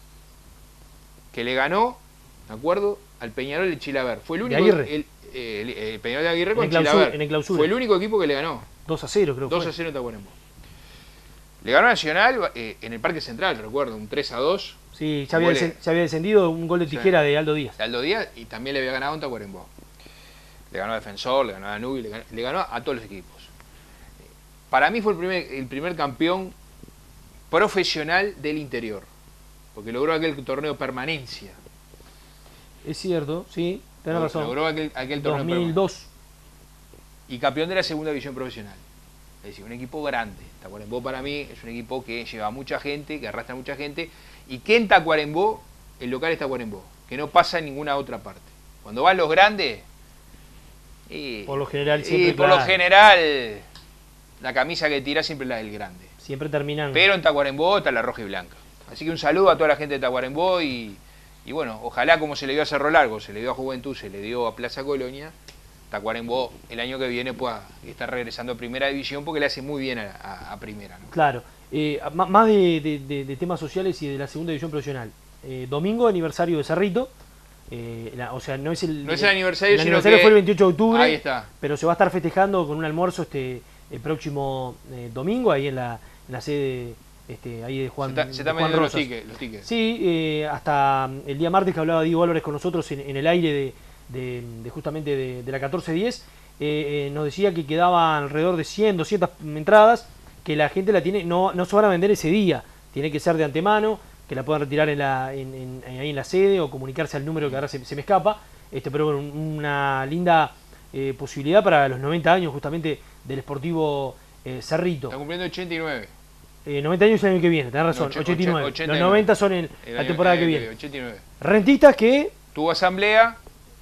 que le ganó, ¿de acuerdo?, al Peñarol de Chilaver. Fue el único. El Peñarol de Aguirre con Chilaver. En el clausura. Fue el único equipo que le ganó. 2-0, creo que 2-0 en Tacuarembó. Le ganó a Nacional en el Parque Central, recuerdo, un 3-2. Sí, ya había descendido, un gol de tijera de Aldo Díaz. De Aldo Díaz, y también le había ganado en Tacuarembó. Le ganó a Defensor, le ganó a Danubio, le ganó a todos los equipos. Para mí fue el primer campeón profesional del interior, porque logró aquel torneo permanencia. Es cierto, sí, tenés razón. Logró aquel torneo 2002. Y campeón de la segunda división profesional. Es decir, un equipo grande. Tacuarembó para mí es un equipo que lleva mucha gente, que arrastra mucha gente, y que en Tacuarembó, el local es Tacuarembó, que no pasa en ninguna otra parte. Cuando van los grandes, por lo general siempre. Por lo general, la camisa que tira siempre es la del grande. Siempre terminan. Pero en Tacuarembó está la roja y blanca. Así que un saludo a toda la gente de Tacuarembó y bueno, ojalá como se le dio a Cerro Largo, se le dio a Juventud, se le dio a Plaza Colonia, Tacuarembó el año que viene pueda estar regresando a Primera División porque le hace muy bien a Primera, ¿no? Claro. Más de temas sociales y de la segunda división profesional. Domingo, aniversario de Cerrito. O sea, no es el aniversario, el aniversario fue el 28 de octubre. Ahí está. Pero se va a estar festejando con un almuerzo el próximo domingo ahí en la sede ahí de Juan Se está metiendo los tickets. Sí, hasta el día martes que hablaba Diego Álvarez con nosotros en el aire de justamente de la 1410, nos decía que quedaban alrededor de 100, 200 entradas, que la gente la tiene, no se van a vender ese día, tiene que ser de antemano, que la puedan retirar ahí en la sede o comunicarse al número que ahora se me escapa, pero bueno, una linda posibilidad para los 90 años justamente del Sportivo Cerrito. Está cumpliendo 89. 90 años el año que viene, tenés razón, 89. Los 90 son la temporada que viene. 89. Rentistas que tuvo asamblea,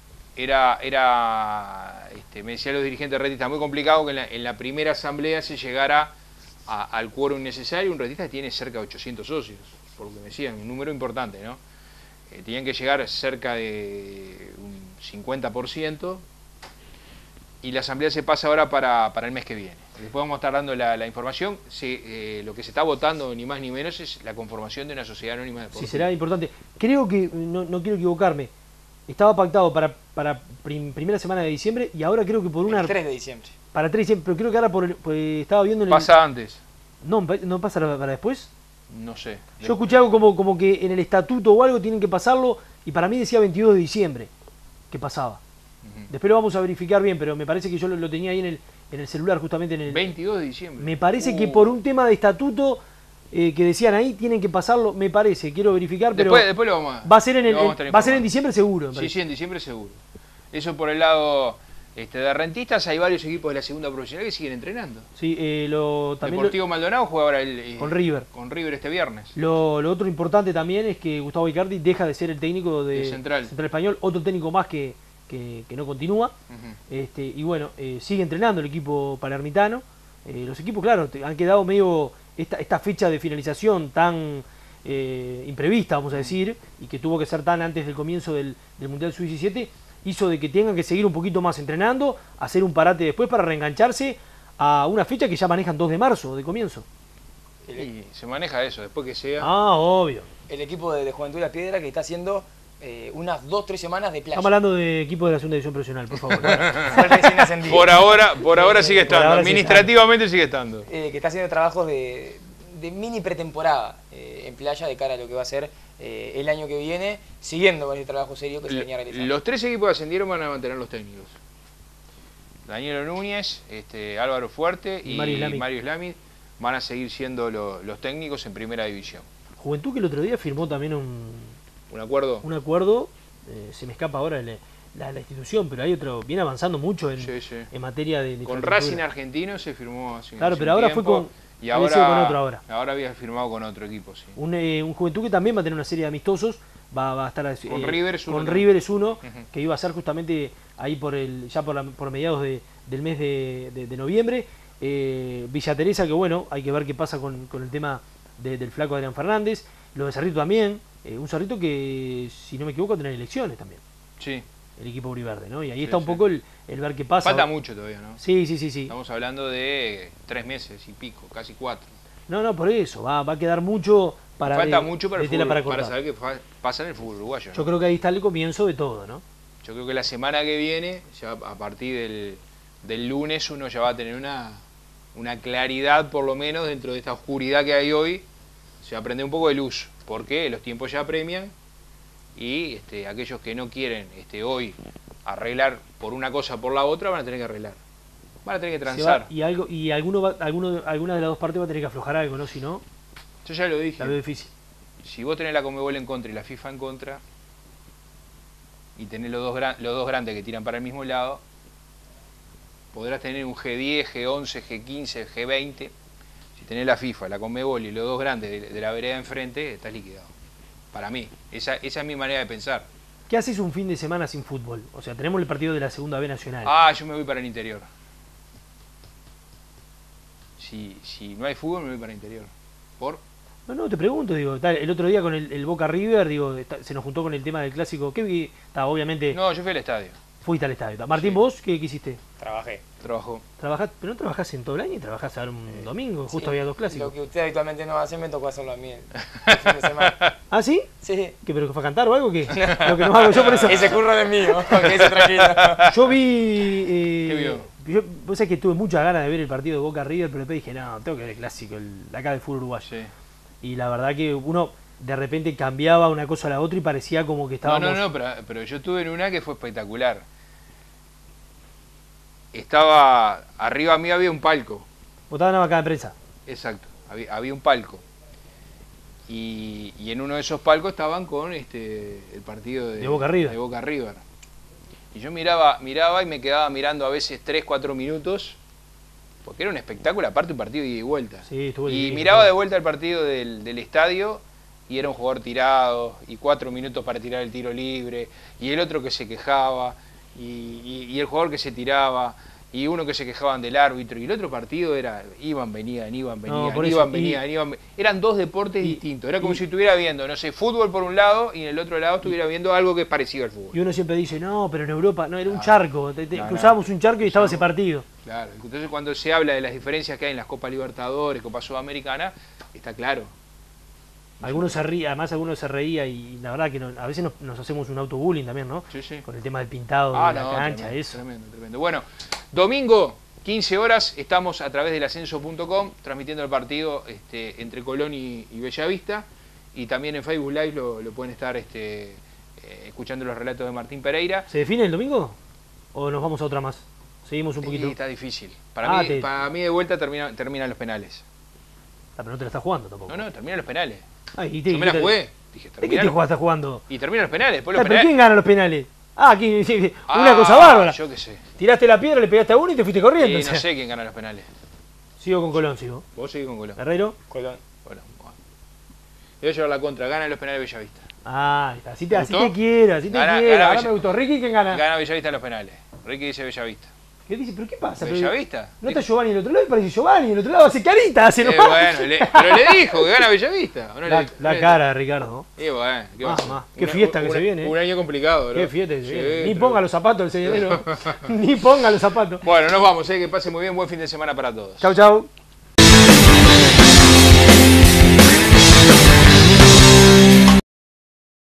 me decían los dirigentes rentistas, muy complicado que en la primera asamblea se llegara al quórum necesario. Un rentista tiene cerca de 800 socios, por lo que me decían, un número importante, ¿no? Tenían que llegar cerca de un 50%, y la asamblea se pasa ahora para el mes que viene. Después vamos a estar dando la información. Lo que se está votando, ni más ni menos, es la conformación de una sociedad anónima deportiva. Sí, será importante. Creo que, no quiero equivocarme, estaba pactado para primera semana de diciembre y ahora creo que por una... El 3 de diciembre. Para 3 de diciembre, pero creo que ahora estaba viendo... Pasa antes. No pasa para después. No sé. Yo escuché algo como que en el estatuto o algo tienen que pasarlo, y para mí decía 22 de diciembre que pasaba. Después lo vamos a verificar bien, pero me parece que yo lo tenía ahí en el celular, justamente en el... 22 de diciembre. Me parece que por un tema de estatuto que decían ahí, tienen que pasarlo, me parece, quiero verificar, pero después lo vamos a... va a ser va a ser en diciembre seguro. Sí, en diciembre seguro. Eso por el lado de rentistas, hay varios equipos de la segunda profesional que siguen entrenando. Sí, también Deportivo Maldonado juega ahora con River. Con River este viernes. Lo otro importante también es que Gustavo Icardi deja de ser el técnico de Central Español, otro técnico más que no continúa. Y bueno, sigue entrenando el equipo palermitano. Los equipos, claro, han quedado medio esta fecha de finalización tan imprevista, vamos a decir, y que tuvo que ser tan antes del comienzo del Mundial Sub-17, hizo de que tengan que seguir un poquito más entrenando, hacer un parate después para reengancharse a una fecha que ya manejan 2 de marzo de comienzo. Y se maneja eso, después que sea... Ah, obvio. El equipo de Juventud La Piedra que está haciendo unas 2-3 semanas de playa. Estamos hablando de equipo de la segunda división profesional, por favor. Por ahora sigue estando, administrativamente sigue estando. Que está haciendo trabajos de mini pretemporada en playa de cara a lo que va a ser el año que viene, siguiendo con ese trabajo serio que se venía realizando. Los 3 equipos que ascendieron van a mantener los técnicos. Daniel Núñez, Álvaro Fuerte y Mario Islami van a seguir siendo los técnicos en primera división. Juventud que el otro día firmó también ¿Un acuerdo? Un acuerdo, se me escapa ahora la institución, pero hay otro, viene avanzando mucho en materia de con Racing Argentino se firmó hace claro, pero ahora tiempo, fue con... Y ahora con otro ahora había firmado con otro equipo, sí. Un Juventud que también va a tener una serie de amistosos, va a estar con River es uno. Con River es uno, que iba a ser justamente ahí por mediados del mes de noviembre. Villa Teresa, que bueno, hay que ver qué pasa con el tema del flaco Adrián Fernández. Lo de Cerrito también, un Cerrito que, si no me equivoco, va a tener elecciones también. Sí. El equipo Uriverde, ¿no? Y ahí está un poco el ver qué pasa. Falta mucho todavía, ¿no? Sí. Estamos hablando de 3 meses y pico, casi 4. No, por eso, va a quedar mucho para falta mucho para el fútbol, para saber qué pasa en el fútbol uruguayo, ¿no? Yo creo que ahí está el comienzo de todo, ¿no? Yo creo que la semana que viene, ya a partir del lunes, uno ya va a tener una claridad, por lo menos, dentro de esta oscuridad que hay hoy. Se va a prender un poco de luz, porque los tiempos ya apremian y aquellos que no quieren hoy arreglar por una cosa o por la otra van a tener que arreglar. Van a tener que transar. Y alguna de las dos partes va a tener que aflojar algo, ¿no? Si no, yo ya lo dije. La veo difícil. Si vos tenés la Conmebol en contra y la FIFA en contra, y tenés los dos grandes que tiran para el mismo lado, podrás tener un G10, G11, G15, G20. Si tenés la FIFA, la Conmebol y los dos grandes de la vereda enfrente, estás liquidado. Para mí, esa es mi manera de pensar. ¿Qué haces un fin de semana sin fútbol? O sea, tenemos el partido de la Segunda B Nacional. Yo me voy para el interior. Si no hay fútbol, me voy para el interior. ¿Por? No, te pregunto, digo, el otro día con el Boca River, digo, se nos juntó con el tema del clásico. ¿Qué obviamente? No, yo fui al estadio. Fuiste al estadio. Martín, ¿vos qué hiciste? Trabajó. ¿Pero no trabajás en todo el año y trabajás ahora un domingo? Justo había 2 clásicos. Lo que usted habitualmente no hace, me tocó hacerlo a mí el fin de semana. ¿Ah, sí? Sí. ¿Pero que fue a cantar o algo? ¿Qué? Lo que no hago yo por eso. Ese curro es mío, que ese tranquilo. Yo vi... ¿Qué vio? Vos sabés que tuve muchas ganas de ver el partido de Boca River, pero después dije, no, tengo que ver el clásico, acá del fútbol uruguayo. Sí. Y la verdad que uno de repente cambiaba una cosa a la otra y parecía como que estábamos... No, pero yo estuve en una que fue espectacular. Estaba... Arriba mío había un palco. ¿Vos estabas en la bancada de prensa? Exacto, había un palco. Y en uno de esos palcos estaban con el partido de Boca River. De Boca River. Y yo miraba y me quedaba mirando a veces 3-4 minutos, porque era un espectáculo, aparte un partido de ida y vuelta. Sí, y miraba de vuelta el partido del estadio y era un jugador tirado, y 4 minutos para tirar el tiro libre, y el otro que se quejaba, y el jugador que se tiraba, y uno que se quejaban del árbitro, y el otro partido era venían. Eran 2 deportes distintos. Era como si estuviera viendo, no sé, fútbol por un lado y en el otro lado estuviera viendo algo que es parecido al fútbol. Y uno siempre dice, no, pero en Europa, no, era un charco. Cruzábamos un charco y estaba ese partido. Claro, entonces cuando se habla de las diferencias que hay en las Copas Libertadores, Copa Sudamericana, está claro. Algunos se reían, además algunos se reía y la verdad que a veces nos hacemos un autobullying también, ¿no? Sí. Con el tema del pintado de la cancha, tremendo, eso. Tremendo. Bueno, domingo, 15 horas estamos a través del ascenso.com transmitiendo el partido entre Colón y Bellavista, y también en Facebook Live lo pueden estar escuchando los relatos de Martín Pereira. ¿Se define el domingo? ¿O nos vamos a otra más? Seguimos un poquito. Sí, está difícil. Para mí de vuelta terminan los penales. Pero no te la estás jugando tampoco. No, terminan los penales. Yo me la jugué. Dije, ¿De qué te estás jugando? Y terminan los penales. ¿Pero quién gana los penales? Una cosa bárbara. Yo qué sé. Tiraste la piedra, le pegaste a uno y te fuiste corriendo. No sé quién gana los penales. Sigo con Colón, sigo. Vos seguís con Colón. ¿Herrero? Colón. Voy a llevar la contra. Gana los penales Bellavista. Está. Así te quiero, Ahora me gustó. ¿Ricky quién gana? Gana Bellavista en los penales. Ricky dice Bellavista. ¿Qué dice? ¿Pero qué pasa? ¿Bellavista? ¿No está Giovanni del otro lado? Parece Giovanni del otro lado hace carita, hace nomás. Pero le dijo que gana Bellavista. La cara de Ricardo. Qué fiesta que se viene. Un año complicado, ¿no? Qué fiesta que se viene. Ni ponga los zapatos el señalero. Ni ponga los zapatos. Bueno, nos vamos. Que pase muy bien. Buen fin de semana para todos. Chau, chau.